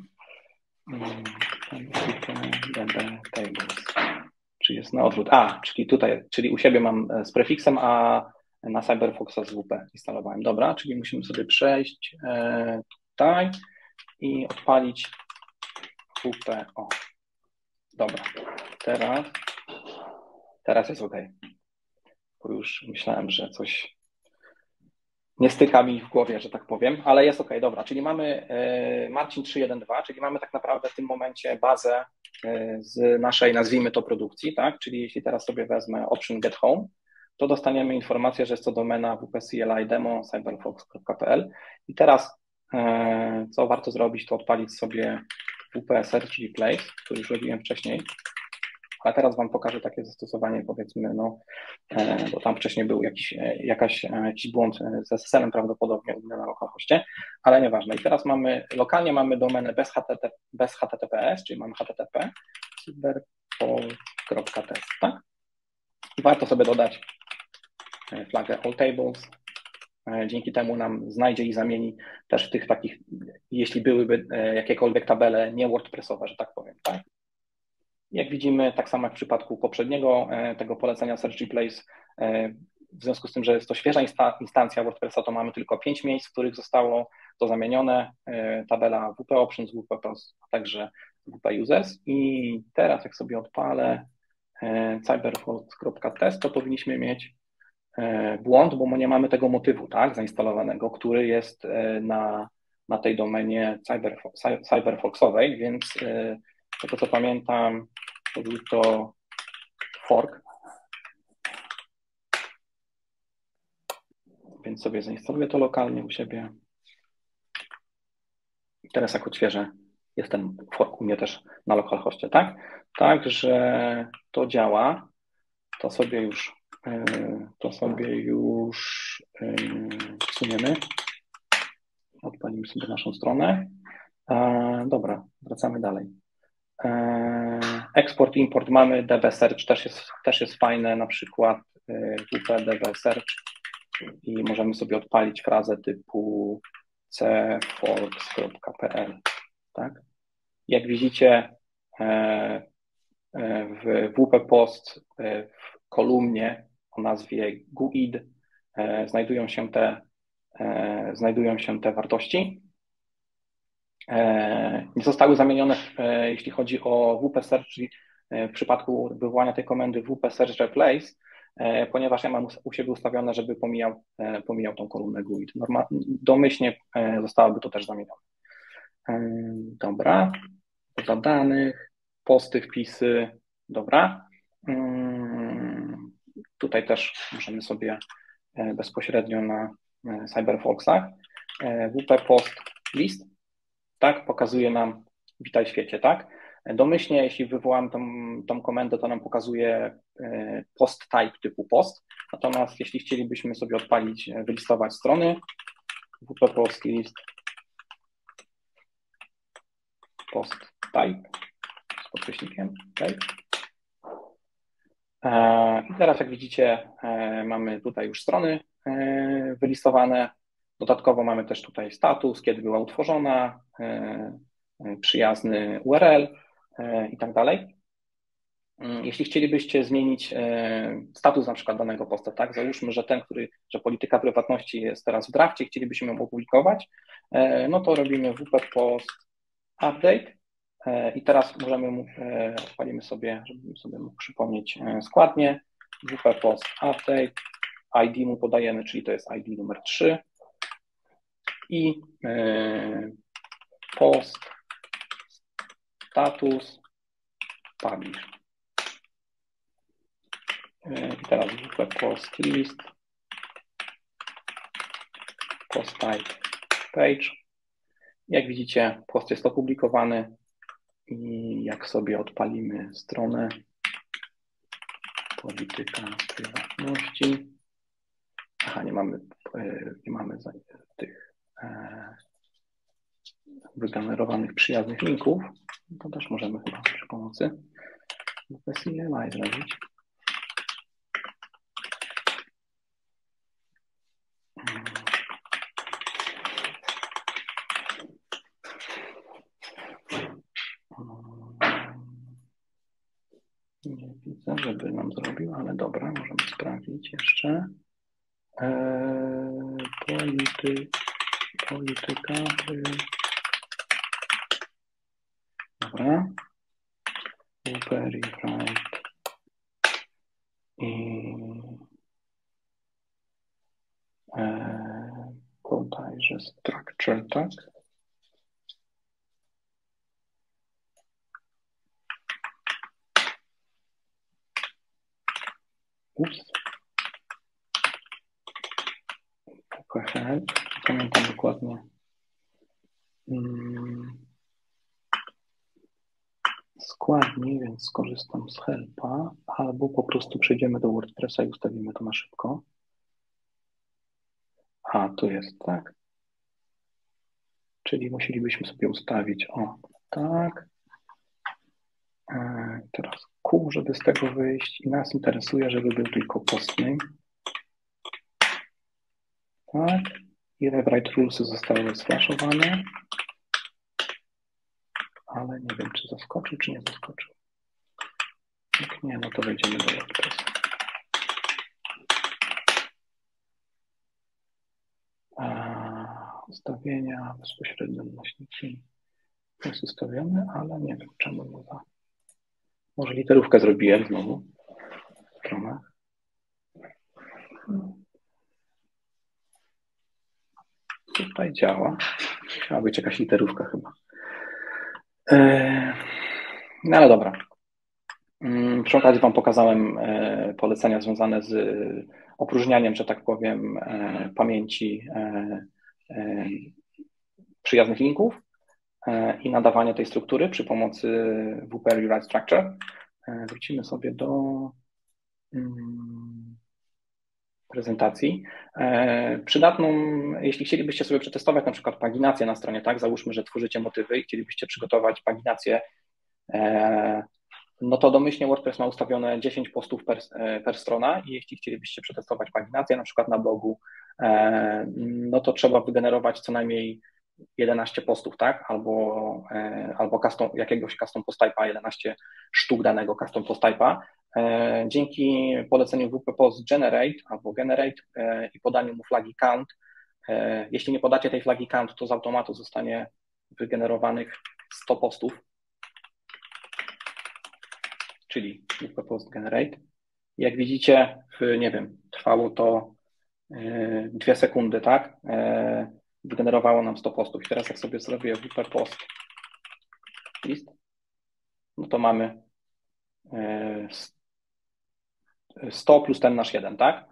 W P D B tables. Czy jest na odwrót? A, czyli tutaj, czyli u siebie mam z prefiksem, a na CyberFoxa z W P instalowałem. Dobra, czyli musimy sobie przejść tutaj i odpalić W P. O, dobra. Teraz, teraz jest OK. Bo już myślałem, że coś nie styka mi w głowie, że tak powiem, ale jest OK, dobra. Czyli mamy Marcin trzy jeden dwa, czyli mamy tak naprawdę w tym momencie bazę z naszej, nazwijmy to, produkcji, tak? Czyli jeśli teraz sobie wezmę option get home, to dostaniemy informację, że jest to domena W P C L I demo cyberfox kropka p l i teraz co warto zrobić, to odpalić sobie W P search replace, który już robiłem wcześniej, ale teraz Wam pokażę takie zastosowanie, powiedzmy, no, bo tam wcześniej był jakiś, jakaś, jakiś błąd z S S L-em prawdopodobnie na localhoście, ale nieważne. I teraz mamy, lokalnie mamy domenę bez, H T T P, bez H T T P S, czyli mamy H T T P, cyberfox kropka test, tak? I warto sobie dodać flagę all tables. Dzięki temu nam znajdzie i zamieni też w tych takich, jeśli byłyby jakiekolwiek tabele nie WordPressowe, że tak powiem, tak? Jak widzimy, tak samo jak w przypadku poprzedniego tego polecenia Search Replace, w związku z tym, że jest to świeża instancja WordPressa, to mamy tylko pięć miejsc, w których zostało to zamienione, tabela W P Options, W P Post, a także W P Users. I teraz jak sobie odpalę cyberfox kropka test, to powinniśmy mieć błąd, bo nie mamy tego motywu, tak, zainstalowanego, który jest na, na tej domenie cyberfox, cyberfoxowej, więc z tego co pamiętam, to był to fork, więc sobie zainstaluję to lokalnie u siebie. I teraz jak odświeżę, jest ten fork u mnie też na localhoście, tak? Także to działa, to sobie już, to sobie już wsuniemy. Odpalimy sobie naszą stronę. Dobra, wracamy dalej. Export, import mamy, D B Search też jest, też jest fajne, na przykład W P D B Search i możemy sobie odpalić frazę typu cfolks kropka p l, tak? Jak widzicie w W P Post w kolumnie o nazwie G U I D znajdują się te, znajdują się te wartości. nie zostały zamienione, jeśli chodzi o W P Search, czyli w przypadku wywołania tej komendy W P Search Replace, ponieważ ja mam u siebie ustawione, żeby pomijał, pomijał tą kolumnę G U I D. Norma, domyślnie zostałoby to też zamienione. Dobra, do danych, posty, wpisy, dobra. Tutaj też możemy sobie bezpośrednio na CyberFoxach W P Post List, tak, pokazuje nam witaj świecie, tak. Domyślnie, jeśli wywołam tą, tą komendę, to nam pokazuje post type typu post, natomiast jeśli chcielibyśmy sobie odpalić, wylistować strony, W P Post List post type z podkreśnikiem type. I teraz, jak widzicie, mamy tutaj już strony wylistowane. Dodatkowo mamy też tutaj status, kiedy była utworzona, przyjazny U R L i tak dalej. Jeśli chcielibyście zmienić status na przykład danego posta, tak, załóżmy, że ten, który, że polityka prywatności jest teraz w drafcie, chcielibyśmy ją opublikować, no to robimy W P Post Update i teraz możemy, odpalimy sobie, żebym sobie mógł przypomnieć składnie, W P Post Update, I D mu podajemy, czyli to jest I D numer trzy i post status publish. I teraz W P Post List post type page. Jak widzicie, post jest opublikowany i jak sobie odpalimy stronę polityka prywatności. Aha, nie mamy, nie mamy tych wygenerowanych przyjaznych linków. To też możemy chyba przy pomocy W P C L I zrobić. Nie widzę, żeby nam zrobił, ale dobra, możemy sprawdzić jeszcze. Eee, polity, polityka. Dobra. Verify. I eee, bodajże structure, tak? Ups. Help. Pamiętam dokładnie hmm. składni, więc skorzystam z helpa, albo po prostu przejdziemy do WordPressa i ustawimy to na szybko. A, tu jest, tak? Czyli musielibyśmy sobie ustawić, o, tak. E, teraz Q, żeby z tego wyjść i nas interesuje, żeby był tylko postname. Tak. I rewrite rulesy zostały sflashowane. Ale nie wiem, czy zaskoczył, czy nie zaskoczył. Jak nie, no to wejdziemy do WordPressa. Ustawienia, bezpośrednio nośniki jest ustawione, ale nie wiem, czemu nie za. Może literówkę zrobiłem znowu w stronach. Tutaj działa. Musiała być jakaś literówka chyba. No ale dobra. Przy okazji Wam pokazałem polecenia związane z opróżnianiem, że tak powiem, pamięci przyjaznych linków i nadawanie tej struktury przy pomocy W P Rewrite Structure. Wrócimy sobie do prezentacji. Przydatną, jeśli chcielibyście sobie przetestować na przykład paginację na stronie, tak, załóżmy, że tworzycie motywy i chcielibyście przygotować paginację, no to domyślnie WordPress ma ustawione dziesięć postów per, per strona i jeśli chcielibyście przetestować paginację na przykład na blogu, no to trzeba wygenerować co najmniej jedenaście postów, tak, albo, albo custom, jakiegoś custom post type'a, jedenaście sztuk danego custom post type'a. Dzięki poleceniu W P Post Generate albo Generate i podaniu mu flagi count, jeśli nie podacie tej flagi count, to z automatu zostanie wygenerowanych sto postów, czyli W P Post Generate. Jak widzicie, nie wiem, trwało to dwie sekundy, tak? Wygenerowało nam sto postów. I teraz jak sobie zrobię W P Post list, no to mamy sto plus ten nasz jeden, tak?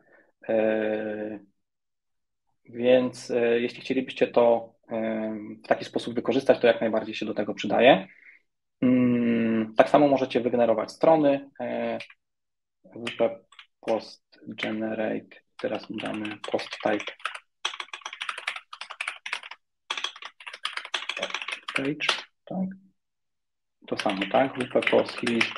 Więc jeśli chcielibyście to w taki sposób wykorzystać, to jak najbardziej się do tego przydaje. Tak samo możecie wygenerować strony. W P Post Generate, teraz damy post type page, tak? To samo, tak? W P Post list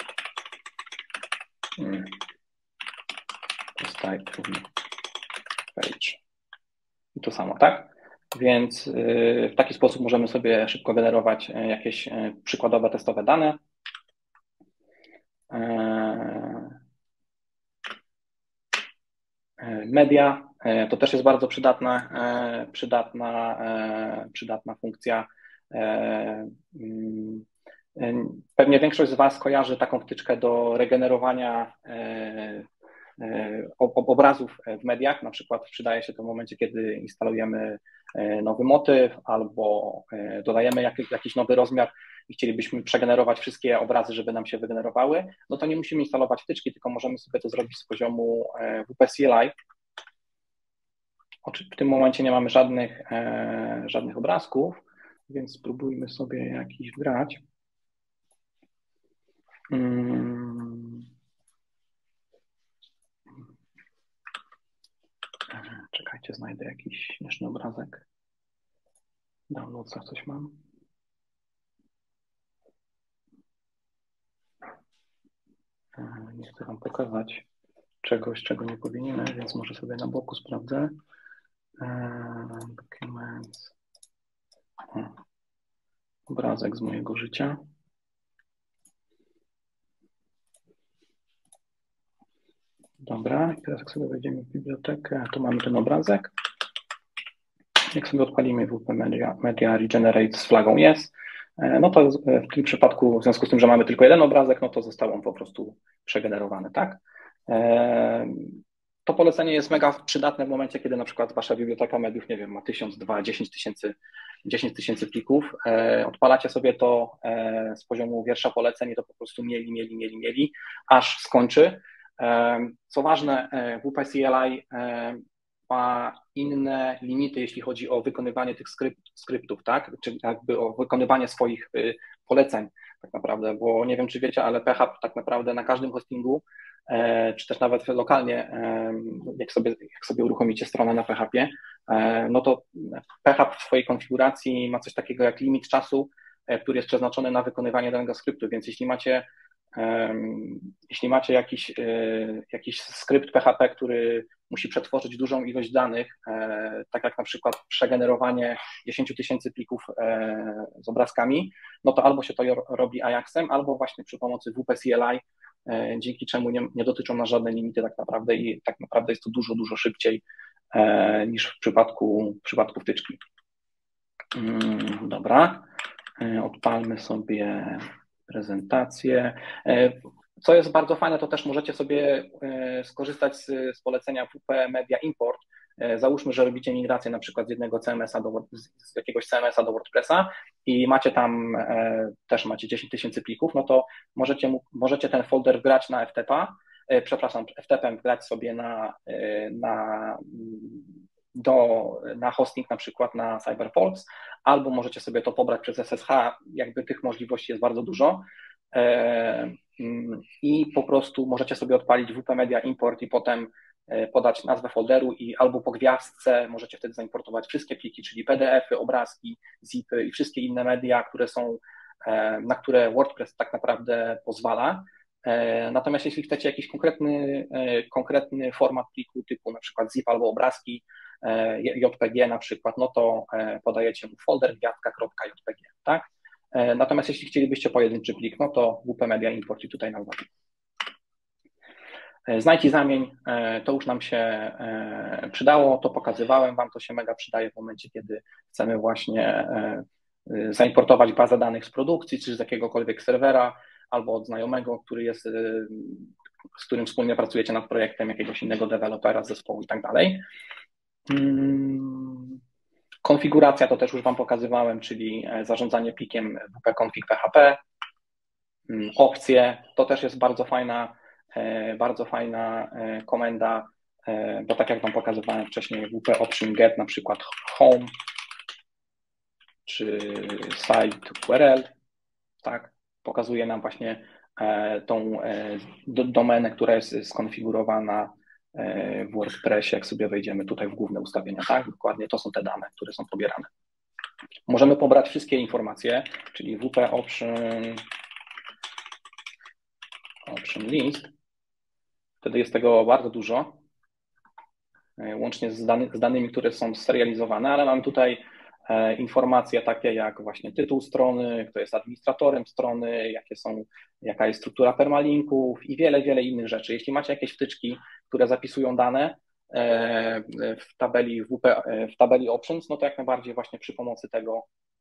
post type page. I to samo, tak? Więc w taki sposób możemy sobie szybko generować jakieś przykładowe testowe dane. Media, to też jest bardzo przydatna, przydatna, przydatna funkcja. Pewnie większość z Was kojarzy taką wtyczkę do regenerowania obrazów w mediach. Na przykład przydaje się to w momencie, kiedy instalujemy nowy motyw albo dodajemy jakiś, jakiś nowy rozmiar i chcielibyśmy przegenerować wszystkie obrazy, żeby nam się wygenerowały, no to nie musimy instalować wtyczki, tylko możemy sobie to zrobić z poziomu W P C L I. W tym momencie nie mamy żadnych, żadnych obrazków, więc spróbujmy sobie jakiś wgrać. Czekajcie, znajdę jakiś śmieszny obrazek. W downloadsach coś mam. Nie chcę Wam pokazać czegoś, czego nie powinienem, więc może sobie na boku sprawdzę. Documents. Obrazek z mojego życia. Dobra, i teraz jak sobie wejdziemy w bibliotekę, to mamy ten obrazek. Jak sobie odpalimy W P Media, Media Regenerate z flagą Yes, no to w tym przypadku, w związku z tym, że mamy tylko jeden obrazek, no to został on po prostu przegenerowany, tak? To polecenie jest mega przydatne w momencie, kiedy na przykład Wasza biblioteka mediów, nie wiem, ma tysiąc, dwa, dziesięć tysięcy, dziesięć tysięcy plików. Odpalacie sobie to z poziomu wiersza poleceń i to po prostu mieli, mieli, mieli, mieli, aż skończy. Co ważne, W P C L I ma inne limity, jeśli chodzi o wykonywanie tych skrypt, skryptów, tak? Czyli jakby o wykonywanie swoich poleceń tak naprawdę, bo nie wiem, czy wiecie, ale P H P tak naprawdę na każdym hostingu, czy też nawet lokalnie, jak sobie, jak sobie uruchomicie stronę na P H P, no to P H P w swojej konfiguracji ma coś takiego jak limit czasu, który jest przeznaczony na wykonywanie danego skryptu, więc jeśli macie Jeśli macie jakiś, jakiś skrypt P H P, który musi przetworzyć dużą ilość danych, tak jak na przykład przegenerowanie dziesięć tysięcy plików z obrazkami, no to albo się to robi Ajaxem, albo właśnie przy pomocy W P C L I, dzięki czemu nie, nie dotyczą nas żadne limity tak naprawdę i tak naprawdę jest to dużo, dużo szybciej niż w przypadku, w przypadku wtyczki. Dobra, odpalmy sobie prezentację. Co jest bardzo fajne, to też możecie sobie skorzystać z, z polecenia W P Media Import. Załóżmy, że robicie migrację na przykład z jednego C M S-a do, z jakiegoś C M S-a do WordPressa i macie tam, też macie dziesięć tysięcy plików, no to możecie, możecie ten folder wgrać na F T P-a, przepraszam, F T P-em wgrać sobie na, na, do, na hosting na przykład na CyberFolks, albo możecie sobie to pobrać przez S S H, jakby tych możliwości jest bardzo dużo. I po prostu możecie sobie odpalić W P Media Import i potem podać nazwę folderu i albo po gwiazdce możecie wtedy zaimportować wszystkie pliki, czyli P D F-y, obrazki, zipy i wszystkie inne media, które są, na które WordPress tak naprawdę pozwala. Natomiast jeśli chcecie jakiś konkretny, konkretny format pliku typu na przykład zip albo obrazki, J P G na przykład, no to podajecie mu folder gwiazdka.jpg, tak? Natomiast jeśli chcielibyście pojedynczy plik, no to W P Media Import i tutaj nazwa. Znajdź i zamień, to już nam się przydało, to pokazywałem Wam, to się mega przydaje w momencie, kiedy chcemy właśnie zaimportować bazę danych z produkcji, czy z jakiegokolwiek serwera, albo od znajomego, który jest, z którym wspólnie pracujecie nad projektem, jakiegoś innego dewelopera z zespołu i tak dalej. Konfiguracja to też już Wam pokazywałem, czyli zarządzanie plikiem wp-config.php. Opcje to też jest bardzo fajna, bardzo fajna komenda, bo tak jak Wam pokazywałem wcześniej, wp option get na przykład home czy site U R L, tak, pokazuje nam właśnie tą domenę, która jest skonfigurowana w WordPressie, jak sobie wejdziemy tutaj w główne ustawienia, tak, dokładnie to są te dane, które są pobierane. Możemy pobrać wszystkie informacje, czyli wp option, option list, wtedy jest tego bardzo dużo, łącznie z, dany, z danymi, które są serializowane, ale mam tutaj informacje takie jak właśnie tytuł strony, kto jest administratorem strony, jakie są, jaka jest struktura permalinków i wiele, wiele innych rzeczy. Jeśli macie jakieś wtyczki, które zapisują dane w tabeli W P, w tabeli options, no to jak najbardziej właśnie przy pomocy tego,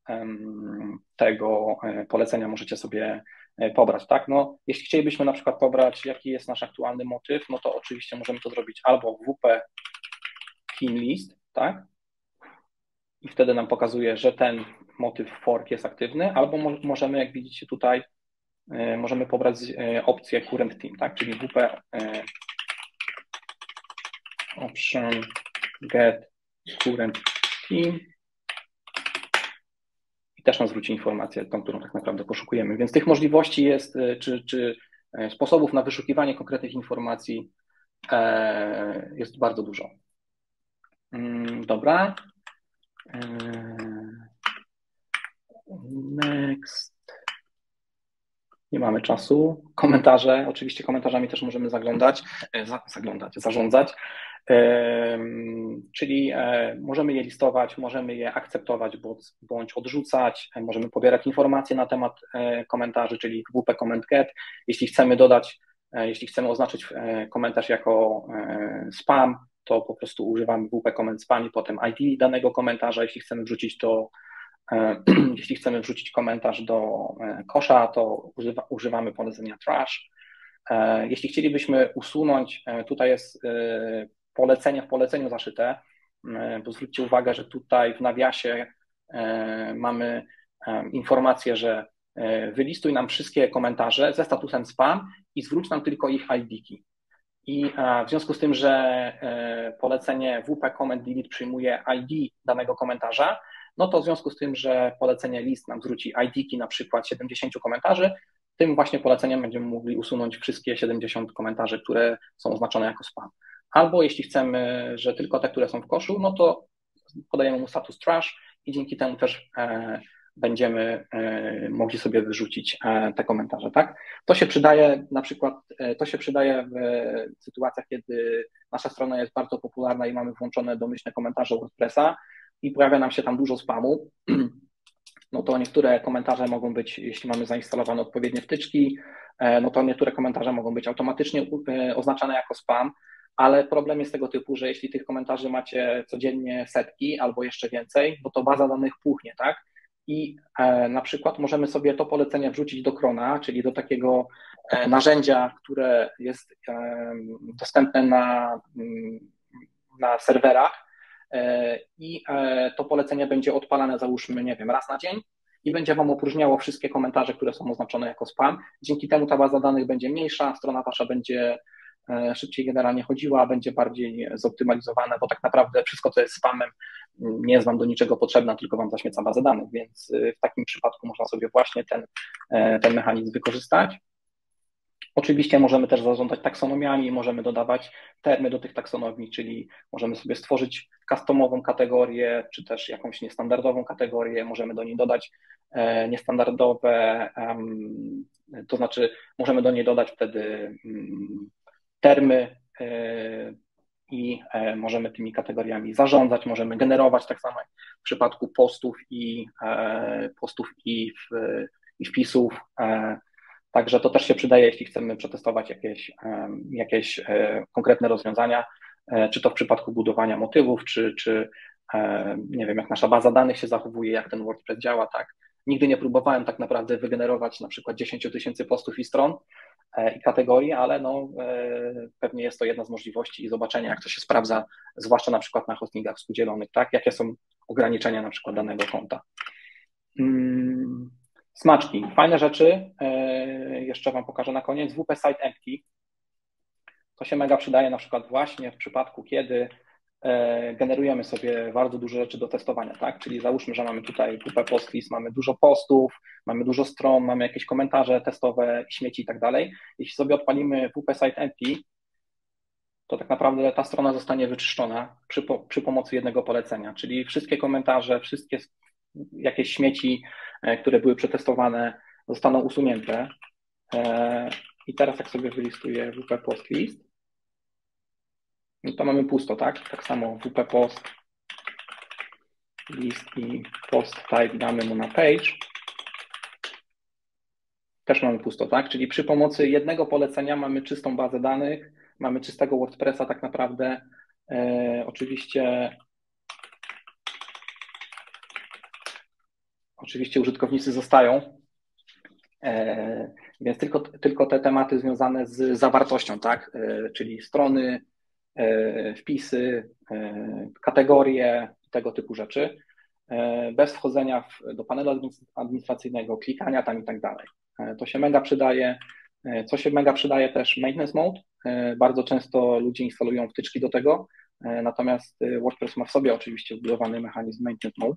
tego polecenia możecie sobie pobrać, tak? No, jeśli chcielibyśmy na przykład pobrać, jaki jest nasz aktualny motyw, no to oczywiście możemy to zrobić albo w wp theme list, tak? I wtedy nam pokazuje, że ten motyw fork jest aktywny, albo mo możemy, jak widzicie tutaj, y, możemy pobrać y, opcję current theme, tak? Czyli wp y, option get current theme i też nam zwróci informację, tą, którą tak naprawdę poszukujemy. Więc tych możliwości jest, y, czy, czy sposobów na wyszukiwanie konkretnych informacji y, jest bardzo dużo. Y, dobra. Next. Nie mamy czasu. Komentarze. Oczywiście komentarzami też możemy zaglądać, zaglądać, zarządzać. Czyli możemy je listować, możemy je akceptować bądź odrzucać, możemy pobierać informacje na temat komentarzy, czyli wp comment get. Jeśli chcemy dodać, jeśli chcemy oznaczyć komentarz jako spam, to po prostu używamy wp comment spam i potem I D danego komentarza. Jeśli chcemy wrzucić to, jeśli chcemy wrzucić komentarz do kosza, to używa, używamy polecenia trash. Jeśli chcielibyśmy usunąć, tutaj jest polecenie w poleceniu zaszyte, bo zwróćcie uwagę, że tutaj w nawiasie mamy informację, że wylistuj nam wszystkie komentarze ze statusem spam i zwróć nam tylko ich I D-ki. I w związku z tym, że polecenie wp comment delete przyjmuje I D danego komentarza, no to w związku z tym, że polecenie list nam zwróci I D-ki na przykład siedemdziesiąt komentarzy, tym właśnie poleceniem będziemy mogli usunąć wszystkie siedemdziesiąt komentarzy, które są oznaczone jako spam. Albo jeśli chcemy, że tylko te, które są w koszu, no to podajemy mu status trash i dzięki temu też będziemy mogli sobie wyrzucić te komentarze, tak? To się przydaje na przykład, to się przydaje w sytuacjach, kiedy nasza strona jest bardzo popularna i mamy włączone domyślne komentarze WordPressa i pojawia nam się tam dużo spamu, no to niektóre komentarze mogą być, jeśli mamy zainstalowane odpowiednie wtyczki, no to niektóre komentarze mogą być automatycznie oznaczane jako spam, ale problem jest tego typu, że jeśli tych komentarzy macie codziennie setki albo jeszcze więcej, no to baza danych puchnie, tak? I e, na przykład możemy sobie to polecenie wrzucić do Crona, czyli do takiego e, narzędzia, które jest e, dostępne na, na serwerach e, i e, to polecenie będzie odpalane, załóżmy, nie wiem, raz na dzień i będzie Wam opróżniało wszystkie komentarze, które są oznaczone jako spam. Dzięki temu ta baza danych będzie mniejsza, strona Wasza będzie szybciej generalnie chodziła, będzie bardziej zoptymalizowane, bo tak naprawdę wszystko, co jest spamem, nie jest Wam do niczego potrzebna, tylko Wam zaśmieca bazę danych, więc w takim przypadku można sobie właśnie ten, ten mechanizm wykorzystać. Oczywiście możemy też zarządzać taksonomiami, możemy dodawać termy do tych taksonomii, czyli możemy sobie stworzyć customową kategorię, czy też jakąś niestandardową kategorię, możemy do niej dodać niestandardowe, to znaczy możemy do niej dodać wtedy termy i możemy tymi kategoriami zarządzać, możemy generować tak samo jak w przypadku postów i postów i, w, i wpisów. Także to też się przydaje, jeśli chcemy przetestować jakieś, jakieś konkretne rozwiązania, czy to w przypadku budowania motywów, czy, czy nie wiem, jak nasza baza danych się zachowuje, jak ten WordPress działa, tak. Nigdy nie próbowałem tak naprawdę wygenerować na przykład dziesięć tysięcy postów i stron i kategorii, ale no, pewnie jest to jedna z możliwości i zobaczenia, jak to się sprawdza, zwłaszcza na przykład na hostingach współdzielonych, tak, jakie są ograniczenia na przykład danego konta. Smaczki, fajne rzeczy, jeszcze Wam pokażę na koniec, W P Site Empty. To się mega przydaje na przykład właśnie w przypadku, kiedy generujemy sobie bardzo dużo rzeczy do testowania, tak? Czyli załóżmy, że mamy tutaj W P Post List, mamy dużo postów, mamy dużo stron, mamy jakieś komentarze testowe, śmieci i tak dalej. Jeśli sobie odpalimy W P Site Empty, to tak naprawdę ta strona zostanie wyczyszczona przy, przy pomocy jednego polecenia, czyli wszystkie komentarze, wszystkie jakieś śmieci, które były przetestowane, zostaną usunięte. I teraz jak sobie wylistuję W P Post List, no to mamy pusto, tak? Tak samo W P Post List i Post Type damy mu na Page. Też mamy pusto, tak? Czyli przy pomocy jednego polecenia mamy czystą bazę danych, mamy czystego WordPressa tak naprawdę. E, oczywiście oczywiście użytkownicy zostają, e, więc tylko, tylko te tematy związane z zawartością, tak? E, czyli strony, wpisy, kategorie, tego typu rzeczy, bez wchodzenia w, do panelu administracyjnego, klikania tam i tak dalej. To się mega przydaje. Co się mega przydaje też maintenance mode. Bardzo często ludzie instalują wtyczki do tego, natomiast WordPress ma w sobie oczywiście wbudowany mechanizm maintenance mode,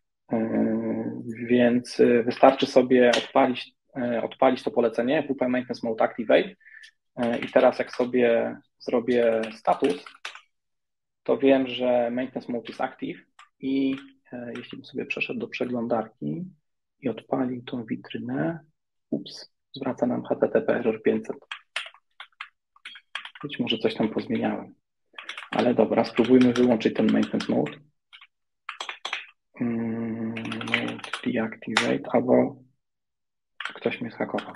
więc wystarczy sobie odpalić, odpalić to polecenie W P Maintenance Mode Activate i teraz jak sobie zrobię status, to wiem, że Maintenance Mode is active i e, jeśli bym sobie przeszedł do przeglądarki i odpalił tą witrynę, ups, zwraca nam H T T P error pięćset. Być może coś tam pozmieniałem. Ale dobra, spróbujmy wyłączyć ten Maintenance Mode. Hmm, mode deactivate, albo ktoś mnie zhakował.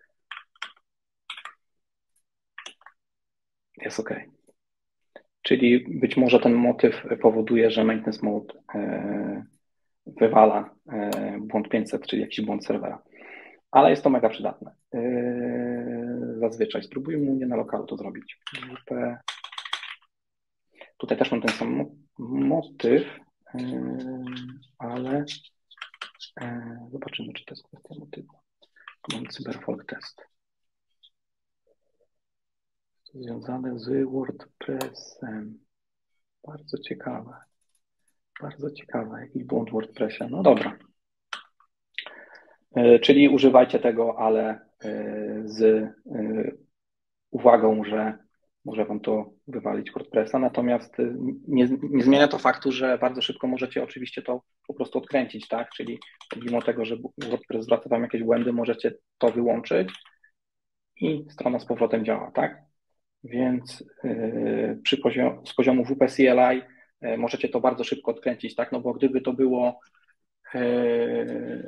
Jest OK. Czyli być może ten motyw powoduje, że maintenance mode wywala błąd pięćset, czyli jakiś błąd serwera. Ale jest to mega przydatne. Zazwyczaj spróbujmy u mnie na lokalu to zrobić. Tutaj też mam ten sam motyw, ale zobaczymy, czy to jest kwestia motywu. Mam cyberfolk test. Związane z WordPressem. Bardzo ciekawe. Bardzo ciekawe. Jakiś błąd w WordPressie. No dobra. Czyli używajcie tego, ale z uwagą, że może Wam to wywalić WordPressa, natomiast nie, nie zmienia to faktu, że bardzo szybko możecie oczywiście to po prostu odkręcić, tak? Czyli pomimo tego, że WordPress zwraca Wam jakieś błędy, możecie to wyłączyć i strona z powrotem działa, tak? Więc yy, przy poziom, z poziomu W P C L I yy, możecie to bardzo szybko odkręcić, tak? No bo gdyby to było yy,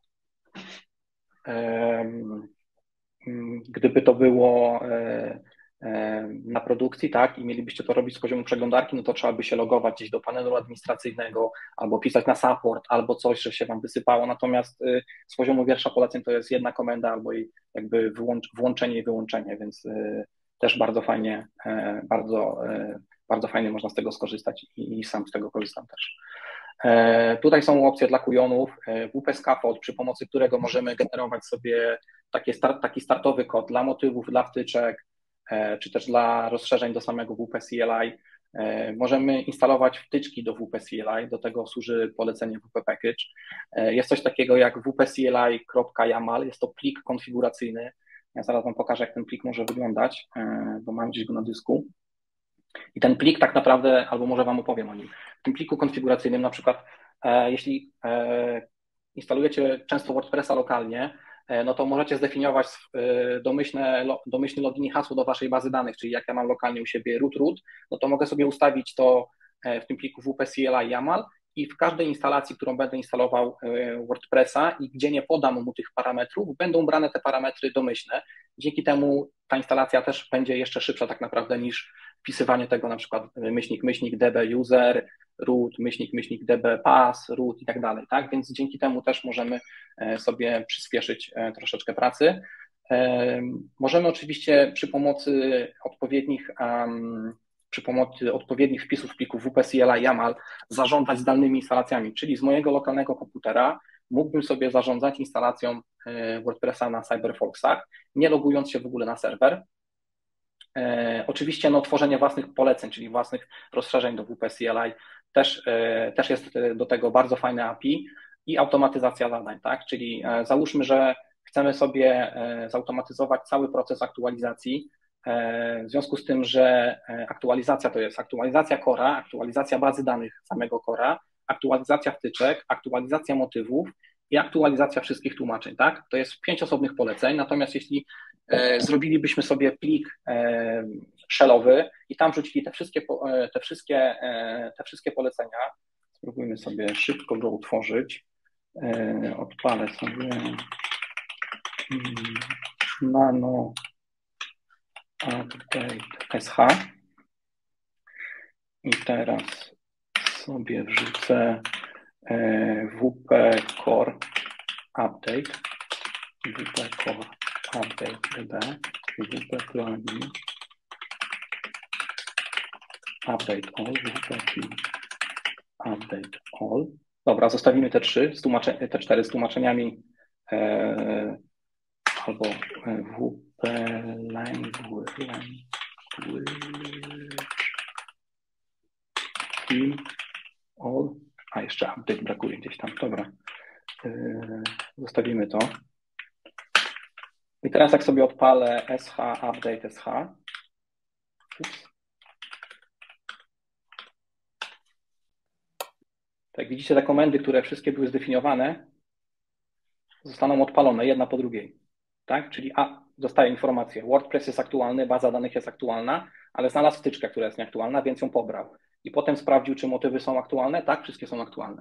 yy, gdyby to było yy, na produkcji, tak, i mielibyście to robić z poziomu przeglądarki, no to trzeba by się logować gdzieś do panelu administracyjnego, albo pisać na support, albo coś, że się Wam wysypało, natomiast z poziomu wiersza poleceń to jest jedna komenda, albo jakby wyłącz, włączenie i wyłączenie, więc też bardzo fajnie, bardzo, bardzo fajnie można z tego skorzystać i sam z tego korzystam też. Tutaj są opcje dla kujonów, W P Scaffold, przy pomocy którego możemy generować sobie takie start, taki startowy kod dla motywów, dla wtyczek, czy też dla rozszerzeń do samego W P C L I. Możemy instalować wtyczki do W P C L I, do tego służy polecenie W P Package. Jest coś takiego jak W P C L I.yaml, jest to plik konfiguracyjny. Ja zaraz Wam pokażę, jak ten plik może wyglądać, bo mam gdzieś go na dysku. I ten plik tak naprawdę, albo może Wam opowiem o nim. W tym pliku konfiguracyjnym na przykład, jeśli instalujecie często WordPressa lokalnie, no to możecie zdefiniować domyślne, domyślny login i hasło do Waszej bazy danych, czyli jak ja mam lokalnie u siebie root root, no to mogę sobie ustawić to w tym pliku W P C L I YAML i w każdej instalacji, którą będę instalował WordPressa i gdzie nie podam mu tych parametrów, będą brane te parametry domyślne. Dzięki temu ta instalacja też będzie jeszcze szybsza tak naprawdę niż wpisywanie tego na przykład myślnik, myślnik, db user, root, myślnik, myślnik db, pass, root i tak dalej, tak? Więc dzięki temu też możemy sobie przyspieszyć troszeczkę pracy. Możemy oczywiście przy pomocy odpowiednich um, przy pomocy odpowiednich wpisów plików W P C L I YAML zarządzać zdalnymi instalacjami, czyli z mojego lokalnego komputera mógłbym sobie zarządzać instalacją WordPressa na CyberFoxach, nie logując się w ogóle na serwer. E, oczywiście no, tworzenie własnych poleceń, czyli własnych rozszerzeń do W P C L I też, e, też jest do tego bardzo fajne A P I i automatyzacja zadań, tak? Czyli e, załóżmy, że chcemy sobie e, zautomatyzować cały proces aktualizacji, e, w związku z tym, że aktualizacja to jest aktualizacja Cora, aktualizacja bazy danych samego Cora, aktualizacja wtyczek, aktualizacja motywów i aktualizacja wszystkich tłumaczeń, tak? To jest pięć osobnych poleceń, natomiast jeśli e, zrobilibyśmy sobie plik e, shellowy i tam wrzucili te wszystkie, e, te, wszystkie, e, te wszystkie polecenia, spróbujmy sobie szybko go utworzyć, e, odpalę sobie nano update S H i teraz sobie wrzucę W P Core Update, W P Core Update db, W P Plugin Update All, W P Update All. Dobra, zostawimy te trzy, z tłumacze, te cztery z tłumaczeniami e, albo W P Language, language Team All. A jeszcze update brakuje gdzieś tam, dobra. Yy, zostawimy to. I teraz jak sobie odpalę S H, update S H. Ups. Tak, widzicie te komendy, które wszystkie były zdefiniowane, zostaną odpalone jedna po drugiej. Tak? Czyli a, dostaję informację, WordPress jest aktualny, baza danych jest aktualna, ale znalazł wtyczkę, która jest nieaktualna, więc ją pobrał. I potem sprawdził, czy motywy są aktualne. Tak, wszystkie są aktualne.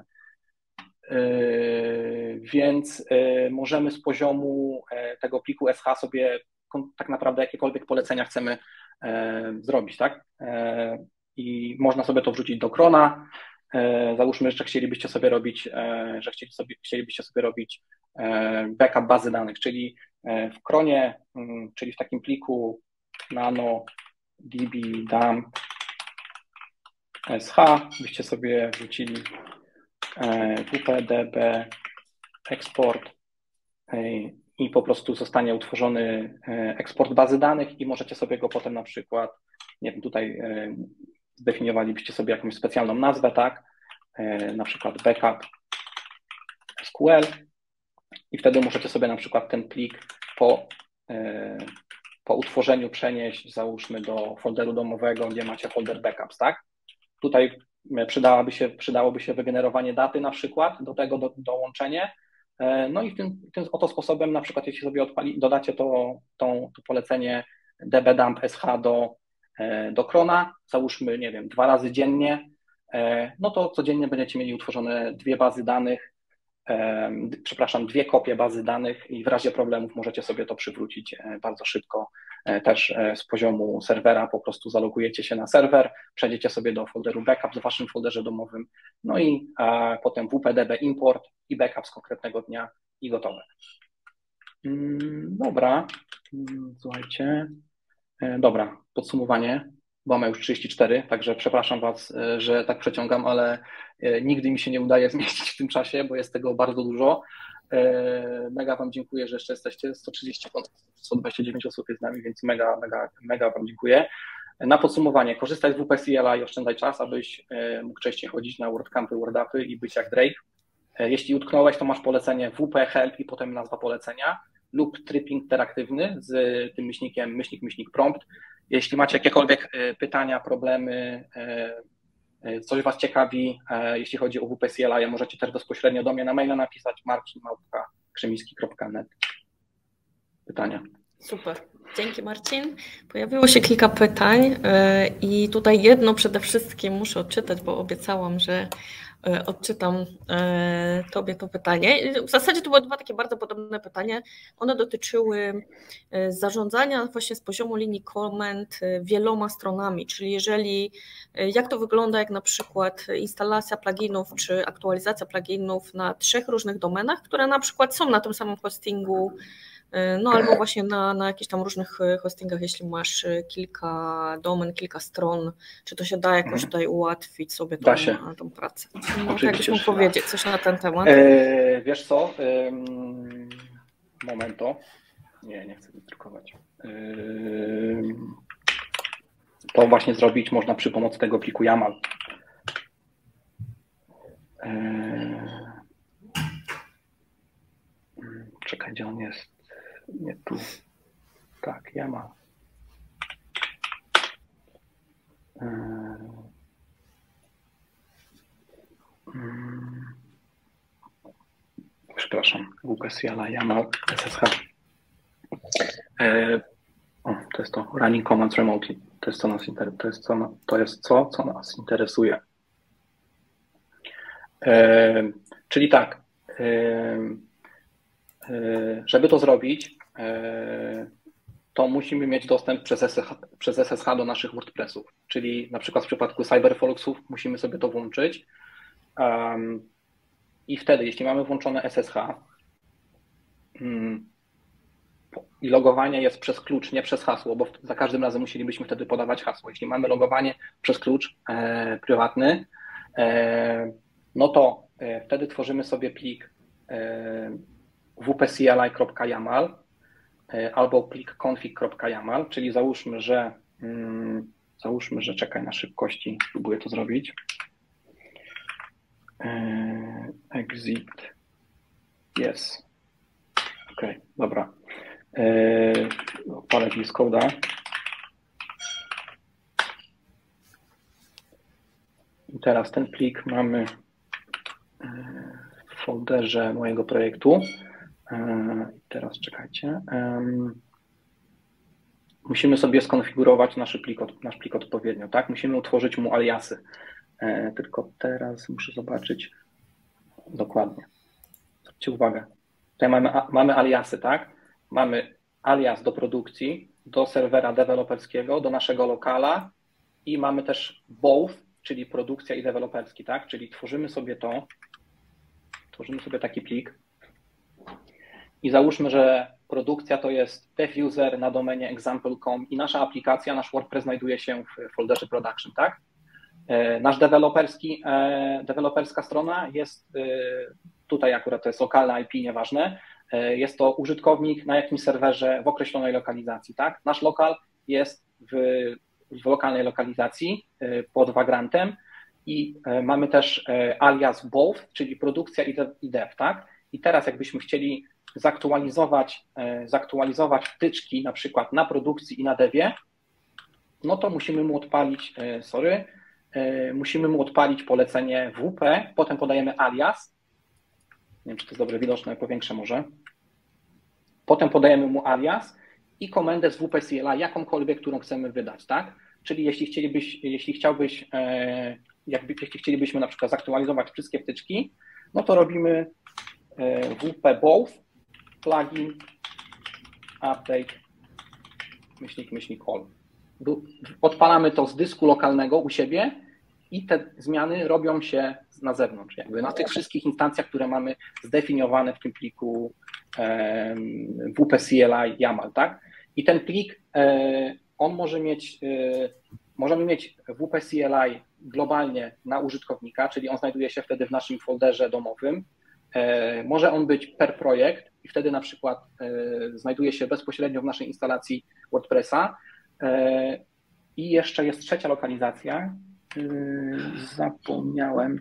Yy, więc yy, możemy z poziomu yy, tego pliku S H sobie tak naprawdę jakiekolwiek polecenia chcemy yy, zrobić, tak? Yy, I można sobie to wrzucić do Crona. Yy, załóżmy, że chcielibyście sobie robić, yy, że chcieli sobie, chcielibyście sobie robić yy, backup bazy danych, czyli yy, w Cronie, yy, czyli w takim pliku nano db dump S H, byście sobie wrzucili wpdb export i po prostu zostanie utworzony eksport bazy danych i możecie sobie go potem na przykład, nie wiem, tutaj zdefiniowalibyście sobie jakąś specjalną nazwę, tak, na przykład backup S Q L i wtedy możecie sobie na przykład ten plik po, po utworzeniu przenieść, załóżmy, do folderu domowego, gdzie macie folder backups, tak. Tutaj przydałoby się, przydałoby się wygenerowanie daty na przykład, do tego do, dołączenie. No i tym, tym oto sposobem, na przykład jeśli sobie odpali, dodacie to, to, to polecenie dbdump S H do, do Crona, załóżmy, nie wiem, dwa razy dziennie, no to codziennie będziecie mieli utworzone dwie bazy danych, przepraszam, dwie kopie bazy danych i w razie problemów możecie sobie to przywrócić bardzo szybko też z poziomu serwera, po prostu zalogujecie się na serwer, przejdziecie sobie do folderu backup w waszym folderze domowym, no i potem wpdb import i backup z konkretnego dnia i gotowe. Dobra, słuchajcie, dobra, podsumowanie. Bo mamy już trzydzieści cztery, także przepraszam Was, że tak przeciągam, ale nigdy mi się nie udaje zmieścić w tym czasie, bo jest tego bardzo dużo. Mega Wam dziękuję, że jeszcze jesteście, sto trzydzieści, sto dwadzieścia dziewięć osób jest z nami, więc mega, mega, mega Wam dziękuję. Na podsumowanie, korzystaj z W P C L i oszczędzaj czas, abyś mógł częściej chodzić na WordCampy, WordUpy i być jak Drake. Jeśli utknąłeś, to masz polecenie W P Help i potem nazwa polecenia lub tryb interaktywny z tym myślnikiem, myślnik, myślnik prompt. Jeśli macie jakiekolwiek pytania, problemy, coś Was ciekawi, jeśli chodzi o W P C L, możecie też bezpośrednio do mnie na maila napisać marcin małpka krzemiński kropka net. Pytania. Super, dzięki Marcin. Pojawiło się kilka pytań i tutaj jedno przede wszystkim muszę odczytać, bo obiecałam, że Odczytam Tobie to pytanie. W zasadzie to były dwa takie bardzo podobne pytania. One dotyczyły zarządzania właśnie z poziomu linii komend wieloma stronami, czyli jeżeli, jak to wygląda, jak na przykład instalacja pluginów czy aktualizacja pluginów na trzech różnych domenach, które na przykład są na tym samym hostingu, no albo właśnie na, na jakichś tam różnych hostingach, jeśli masz kilka domen, kilka stron, czy to się da jakoś tutaj ułatwić sobie tą, tą pracę? No, jakbyś mógł powiedzieć coś na ten temat? E, wiesz co, e, momento, nie, nie chcę wydrukować. E, to właśnie zrobić można przy pomocy tego pliku YAML. E, czekaj, gdzie on jest? Nie tu. Tak, YAML. Przepraszam, Google C L I, YAML, S S H. E, o, to jest to, running commands remotely. To jest co nas interesuje. To jest co, to jest co, co nas interesuje. E, czyli tak, e, e, żeby to zrobić, e, to musimy mieć dostęp przez S S H, przez S S H do naszych WordPressów. Czyli na przykład w przypadku CyberFoxów musimy sobie to włączyć. Um, I wtedy, jeśli mamy włączone S S H um, i logowanie jest przez klucz, nie przez hasło, bo za każdym razem musielibyśmy wtedy podawać hasło. Jeśli mamy logowanie przez klucz e, prywatny, e, no to e, wtedy tworzymy sobie plik e, w p c l i kropka yaml e, albo plik config kropka yaml, czyli załóżmy, że mm, załóżmy, że czekaj na szybkości, spróbuję to zrobić. E, exit, yes, ok, dobra. Odpalę V S Code'a. I teraz ten plik mamy w folderze mojego projektu. Teraz czekajcie. Musimy sobie skonfigurować nasz plik, nasz plik odpowiednio, tak? Musimy utworzyć mu aliasy. Tylko teraz muszę zobaczyć dokładnie. Zwróćcie uwagę. Tutaj mamy, mamy aliasy, tak? Mamy alias do produkcji, do serwera deweloperskiego, do naszego lokala i mamy też both, czyli produkcja i deweloperski, tak? Czyli tworzymy sobie to, tworzymy sobie taki plik i załóżmy, że produkcja to jest dev-user na domenie example kropka com i nasza aplikacja, nasz WordPress znajduje się w folderze production, tak? Nasz deweloperski, deweloperska strona jest, tutaj akurat to jest lokalne I P, nieważne, jest to użytkownik na jakimś serwerze w określonej lokalizacji, tak? Nasz lokal jest w, w lokalnej lokalizacji pod Vagrantem i mamy też alias both, czyli produkcja i dev, tak? I teraz jakbyśmy chcieli zaktualizować, zaktualizować wtyczki na przykład na produkcji i na devie, no to musimy mu odpalić, sorry, musimy mu odpalić polecenie W P, potem podajemy alias. Nie wiem, czy to jest dobrze widoczne, ja powiększę może. Potem podajemy mu alias i komendę z W P C L I, jakąkolwiek, którą chcemy wydać, tak? Czyli jeśli chcielibyś, jeśli chciałbyś, jakby, jeśli chcielibyśmy na przykład zaktualizować wszystkie wtyczki, no to robimy W P both, plugin, update, myślnik, myślnik all. Odpalamy to z dysku lokalnego u siebie i te zmiany robią się na zewnątrz, jakby na tych wszystkich instancjach, które mamy zdefiniowane w tym pliku W P C L I YAML, tak? I ten plik, on może mieć, możemy mieć W P C L I globalnie na użytkownika, czyli on znajduje się wtedy w naszym folderze domowym. Może on być per projekt i wtedy na przykład znajduje się bezpośrednio w naszej instalacji WordPressa. I jeszcze jest trzecia lokalizacja. Zapomniałem.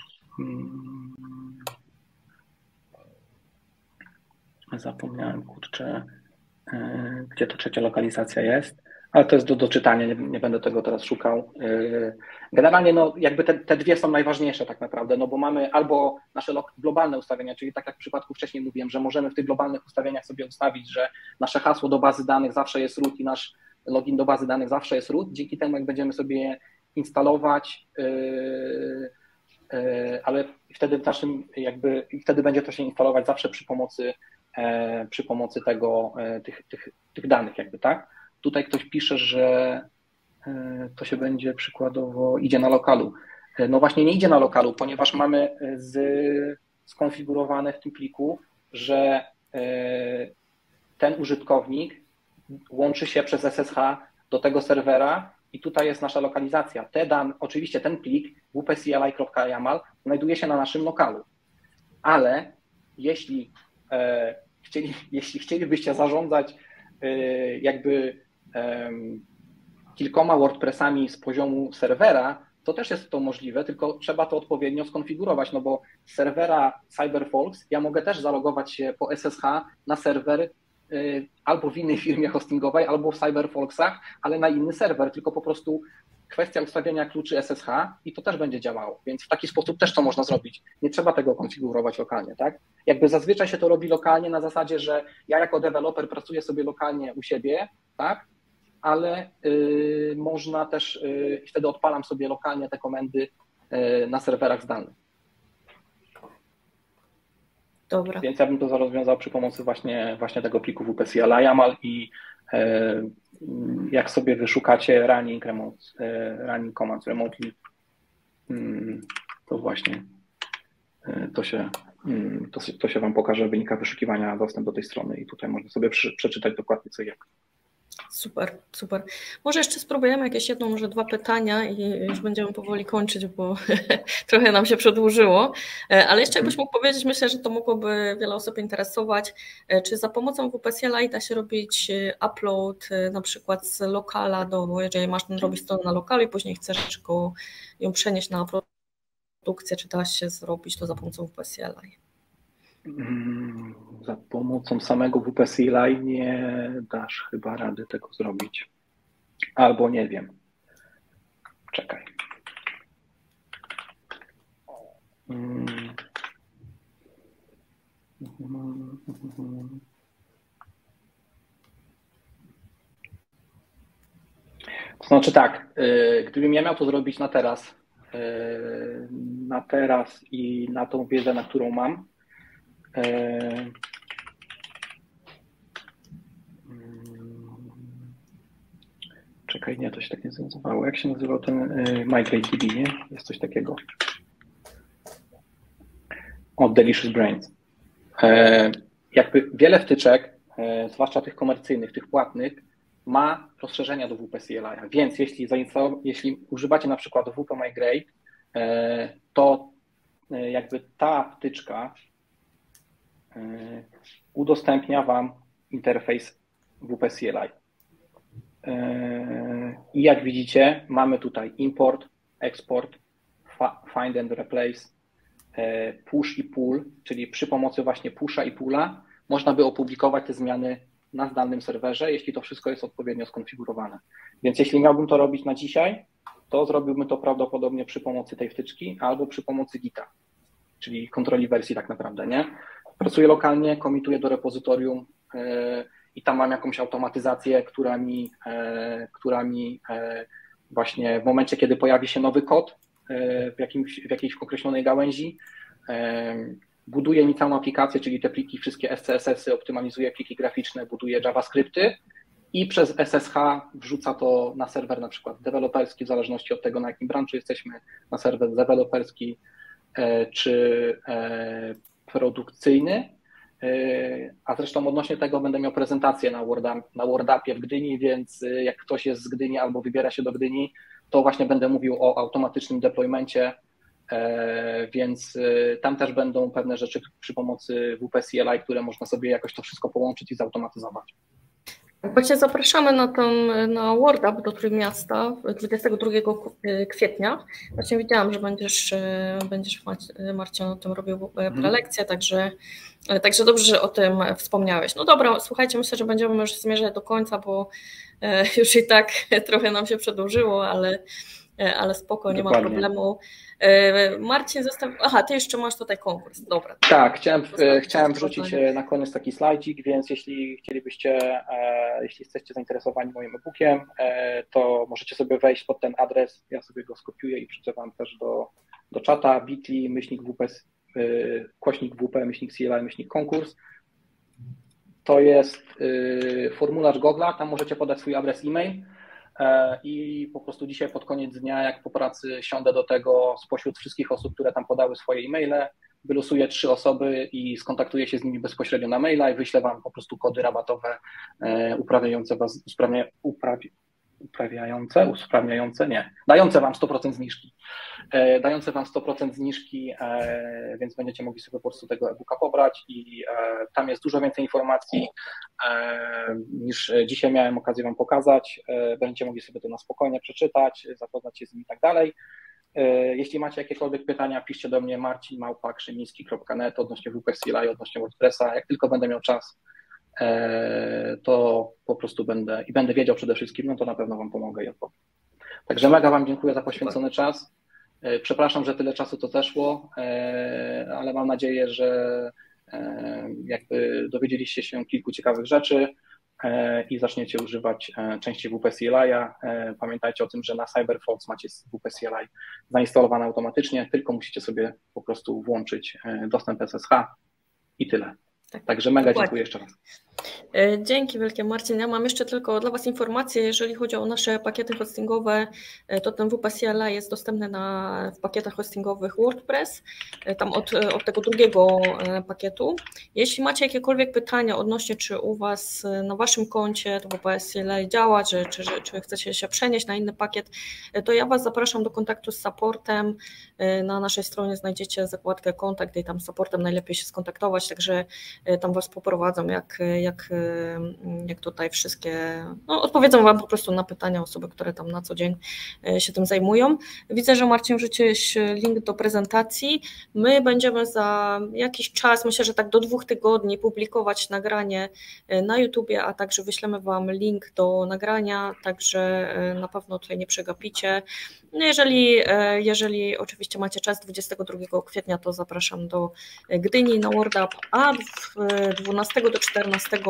Zapomniałem, kurczę, gdzie to trzecia lokalizacja jest, ale to jest do doczytania, nie, nie będę tego teraz szukał. Generalnie no, jakby te, te dwie są najważniejsze tak naprawdę, no bo mamy albo nasze globalne ustawienia, czyli tak jak w przypadku wcześniej mówiłem, że możemy w tych globalnych ustawieniach sobie ustawić, że nasze hasło do bazy danych zawsze jest root i nasz login do bazy danych zawsze jest root. Dzięki temu, jak będziemy sobie instalować, yy, ale wtedy w naszym jakby, wtedy będzie to się instalować zawsze przy pomocy, przy pomocy tego, tych, tych, tych danych jakby, tak? Tutaj ktoś pisze, że to się będzie przykładowo idzie na lokalu. No właśnie nie idzie na lokalu, ponieważ mamy z, skonfigurowane w tym pliku, że ten użytkownik łączy się przez S S H do tego serwera i tutaj jest nasza lokalizacja. Te dane, oczywiście ten plik w p c l i kropka yaml znajduje się na naszym lokalu, ale jeśli, e, chcieli, jeśli chcielibyście zarządzać e, jakby e, kilkoma WordPressami z poziomu serwera, to też jest to możliwe, tylko trzeba to odpowiednio skonfigurować, no bo z serwera CyberFolks ja mogę też zalogować się po S S H na serwer albo w innej firmie hostingowej, albo w CyberFolksach, ale na inny serwer, tylko po prostu kwestia ustawienia kluczy S S H i to też będzie działało, więc w taki sposób też to można zrobić. Nie trzeba tego konfigurować lokalnie, tak? Jakby zazwyczaj się to robi lokalnie na zasadzie, że ja jako deweloper pracuję sobie lokalnie u siebie, tak? Ale y, można też, y, wtedy odpalam sobie lokalnie te komendy y, na serwerach zdalnych. Dobra. Więc ja bym to rozwiązał przy pomocy właśnie, właśnie tego pliku w p c l i yaml i e, jak sobie wyszukacie running, remote, e, running commands remotely, to właśnie e, to, się, to, to się Wam pokaże wynika wyszukiwania dostęp do tej strony i tutaj można sobie przy, przeczytać dokładnie co i jak. Super, super. Może jeszcze spróbujemy jakieś jedno, może dwa pytania i już będziemy powoli kończyć, bo trochę nam się przedłużyło. Ale jeszcze jakbyś mógł powiedzieć, myślę, że to mogłoby wiele osób interesować, czy za pomocą w p c l i da się robić upload na przykład z lokala do, jeżeli masz ten robić stronę na lokalu i później chcesz go, ją przenieść na produkcję, czy da się zrobić to za pomocą w p c l i? Za pomocą samego w p c l i nie dasz chyba rady tego zrobić. Albo nie wiem. Czekaj. To znaczy tak, gdybym ja miał to zrobić na teraz, na teraz i na tą wiedzę, na którą mam, czekaj, nie, to się tak nie nazywało. Jak się nazywał ten MigrateDB, nie? Jest coś takiego. O, Delicious Brains. Jakby wiele wtyczek, zwłaszcza tych komercyjnych, tych płatnych, ma rozszerzenia do w p c l i, więc jeśli, jeśli używacie na przykład W P Migrate, to jakby ta wtyczka udostępnia Wam interfejs w p c l i. I jak widzicie, mamy tutaj import, export, find and replace, push i pull, czyli przy pomocy właśnie pusha i pulla można by opublikować te zmiany na zdalnym serwerze, jeśli to wszystko jest odpowiednio skonfigurowane. Więc jeśli miałbym to robić na dzisiaj, to zrobiłbym to prawdopodobnie przy pomocy tej wtyczki albo przy pomocy Gita, czyli kontroli wersji tak naprawdę, nie? Pracuję lokalnie, komituję do repozytorium yy, i tam mam jakąś automatyzację, która mi, yy, która mi yy, właśnie w momencie, kiedy pojawi się nowy kod yy, w, jakimś, w jakiejś określonej gałęzi, yy, buduje mi całą aplikację, czyli te pliki, wszystkie S C S S-y, optymalizuje pliki graficzne, buduje JavaScripty i przez S S H wrzuca to na serwer na przykład deweloperski, w zależności od tego, na jakim branchu jesteśmy, na serwer deweloperski czy produkcyjny. A zresztą odnośnie tego będę miał prezentację na Wordupie, na Wordupie w Gdyni, więc jak ktoś jest z Gdyni albo wybiera się do Gdyni, to właśnie będę mówił o automatycznym deploymencie, więc tam też będą pewne rzeczy przy pomocy w p c l i, które można sobie jakoś to wszystko połączyć i zautomatyzować. Właśnie zapraszamy na ten, na Wordup do Trójmiasta dwudziestego drugiego kwietnia. Właśnie widziałam, że będziesz, będziesz Marcin o tym robił prelekcję, także, także dobrze, że o tym wspomniałeś. No dobra, słuchajcie, myślę, że będziemy już zmierzać do końca, bo już i tak trochę nam się przedłużyło, ale, ale spoko, nie Dokładnie. ma problemu. Marcin, zostaw... Aha, ty jeszcze masz tutaj konkurs, dobra. Tak, chciałem, chciałem wrzucić na koniec taki slajdzik, więc jeśli chcielibyście, e, jeśli jesteście zainteresowani moim e-bookiem, e, to możecie sobie wejść pod ten adres, ja sobie go skopiuję i wrzucę Wam też do, do czata bit.ly, myślnik WP, kośnik W P, myślnik C L I, myślnik konkurs. To jest formularz Google'a, tam możecie podać swój adres e-mail i po prostu dzisiaj pod koniec dnia, jak po pracy siądę do tego spośród wszystkich osób, które tam podały swoje e-maile, wylosuję trzy osoby i skontaktuję się z nimi bezpośrednio na maila i wyślę Wam po prostu kody rabatowe uprawiające Was, usprawnia, uprawi, uprawiające, usprawniające, nie, dające Wam sto procent zniżki. Dające Wam sto procent zniżki, więc będziecie mogli sobie po prostu tego e-booka pobrać i tam jest dużo więcej informacji niż dzisiaj miałem okazję Wam pokazać. Będziecie mogli sobie to na spokojnie przeczytać, zapoznać się z nim i tak dalej. Jeśli macie jakiekolwiek pytania, piszcie do mnie marcin małpa krzymiński kropka net odnośnie W P C L I, odnośnie WordPressa. Jak tylko będę miał czas, to po prostu będę i będę wiedział przede wszystkim, no to na pewno Wam pomogę i odpowiem. Także mega Wam dziękuję za poświęcony czas. Przepraszam, że tyle czasu to zeszło, ale mam nadzieję, że jakby dowiedzieliście się kilku ciekawych rzeczy i zaczniecie używać częściej W P C L I-a. Pamiętajcie o tym, że na CyberFox macie W P C L I zainstalowane automatycznie, tylko musicie sobie po prostu włączyć dostęp S S H i tyle. Tak. Także mega Dokładnie. Dziękuję jeszcze raz. Dzięki wielkie, Marcin. Ja mam jeszcze tylko dla Was informację, jeżeli chodzi o nasze pakiety hostingowe, to ten W P C L I jest dostępny na, w pakietach hostingowych WordPress, tam od, od tego drugiego pakietu. Jeśli macie jakiekolwiek pytania odnośnie, czy u Was na Waszym koncie to W P C L I działa, czy, czy, czy chcecie się przenieść na inny pakiet, to ja Was zapraszam do kontaktu z supportem. Na naszej stronie znajdziecie zakładkę kontakt i tam z supportem najlepiej się skontaktować, także tam Was poprowadzą, jak, jak, jak tutaj wszystkie, no odpowiedzą Wam po prostu na pytania osoby, które tam na co dzień się tym zajmują. Widzę, że Marcin wrzuciłeś link do prezentacji. My będziemy za jakiś czas, myślę, że tak do dwóch tygodni publikować nagranie na YouTubie, a także wyślemy Wam link do nagrania, także na pewno tutaj nie przegapicie. No jeżeli, jeżeli oczywiście macie czas dwudziestego drugiego kwietnia, to zapraszam do Gdyni na WordUp, a dwunastego do czternastego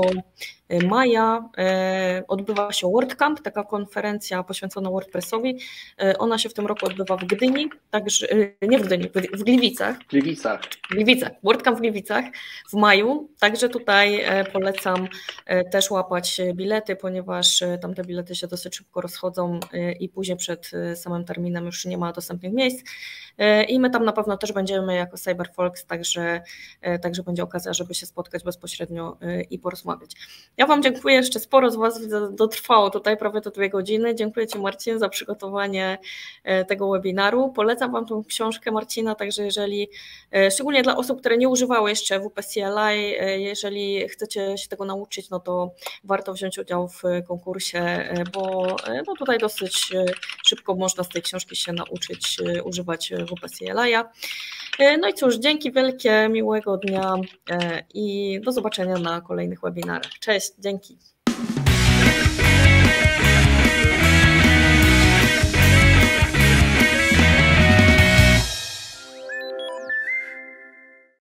maja odbywa się WordCamp, taka konferencja poświęcona WordPressowi. Ona się w tym roku odbywa w Gdyni, także nie w Gdyni, w Gliwicach. W Gliwicach. W Gliwicach. WordCamp w Gliwicach w maju, także tutaj polecam też łapać bilety, ponieważ tam te bilety się dosyć szybko rozchodzą i później przed samym terminem już nie ma dostępnych miejsc. I my tam na pewno też będziemy jako CyberFox, także, także będzie okazja, żeby się spotkać bezpośrednio i porozmawiać. Ja Wam dziękuję, jeszcze sporo z Was dotrwało tutaj prawie do dwie godziny. Dziękuję Ci, Marcin, za przygotowanie tego webinaru. Polecam Wam tą książkę Marcina, także jeżeli, szczególnie dla osób, które nie używały jeszcze W P C L I, jeżeli chcecie się tego nauczyć, no to warto wziąć udział w konkursie, bo no tutaj dosyć szybko można z tej książki się nauczyć używać W P C L I-a. No i cóż, dzięki wielkie, miłego dnia i do zobaczenia na kolejnych webinarach. Cześć, dzięki.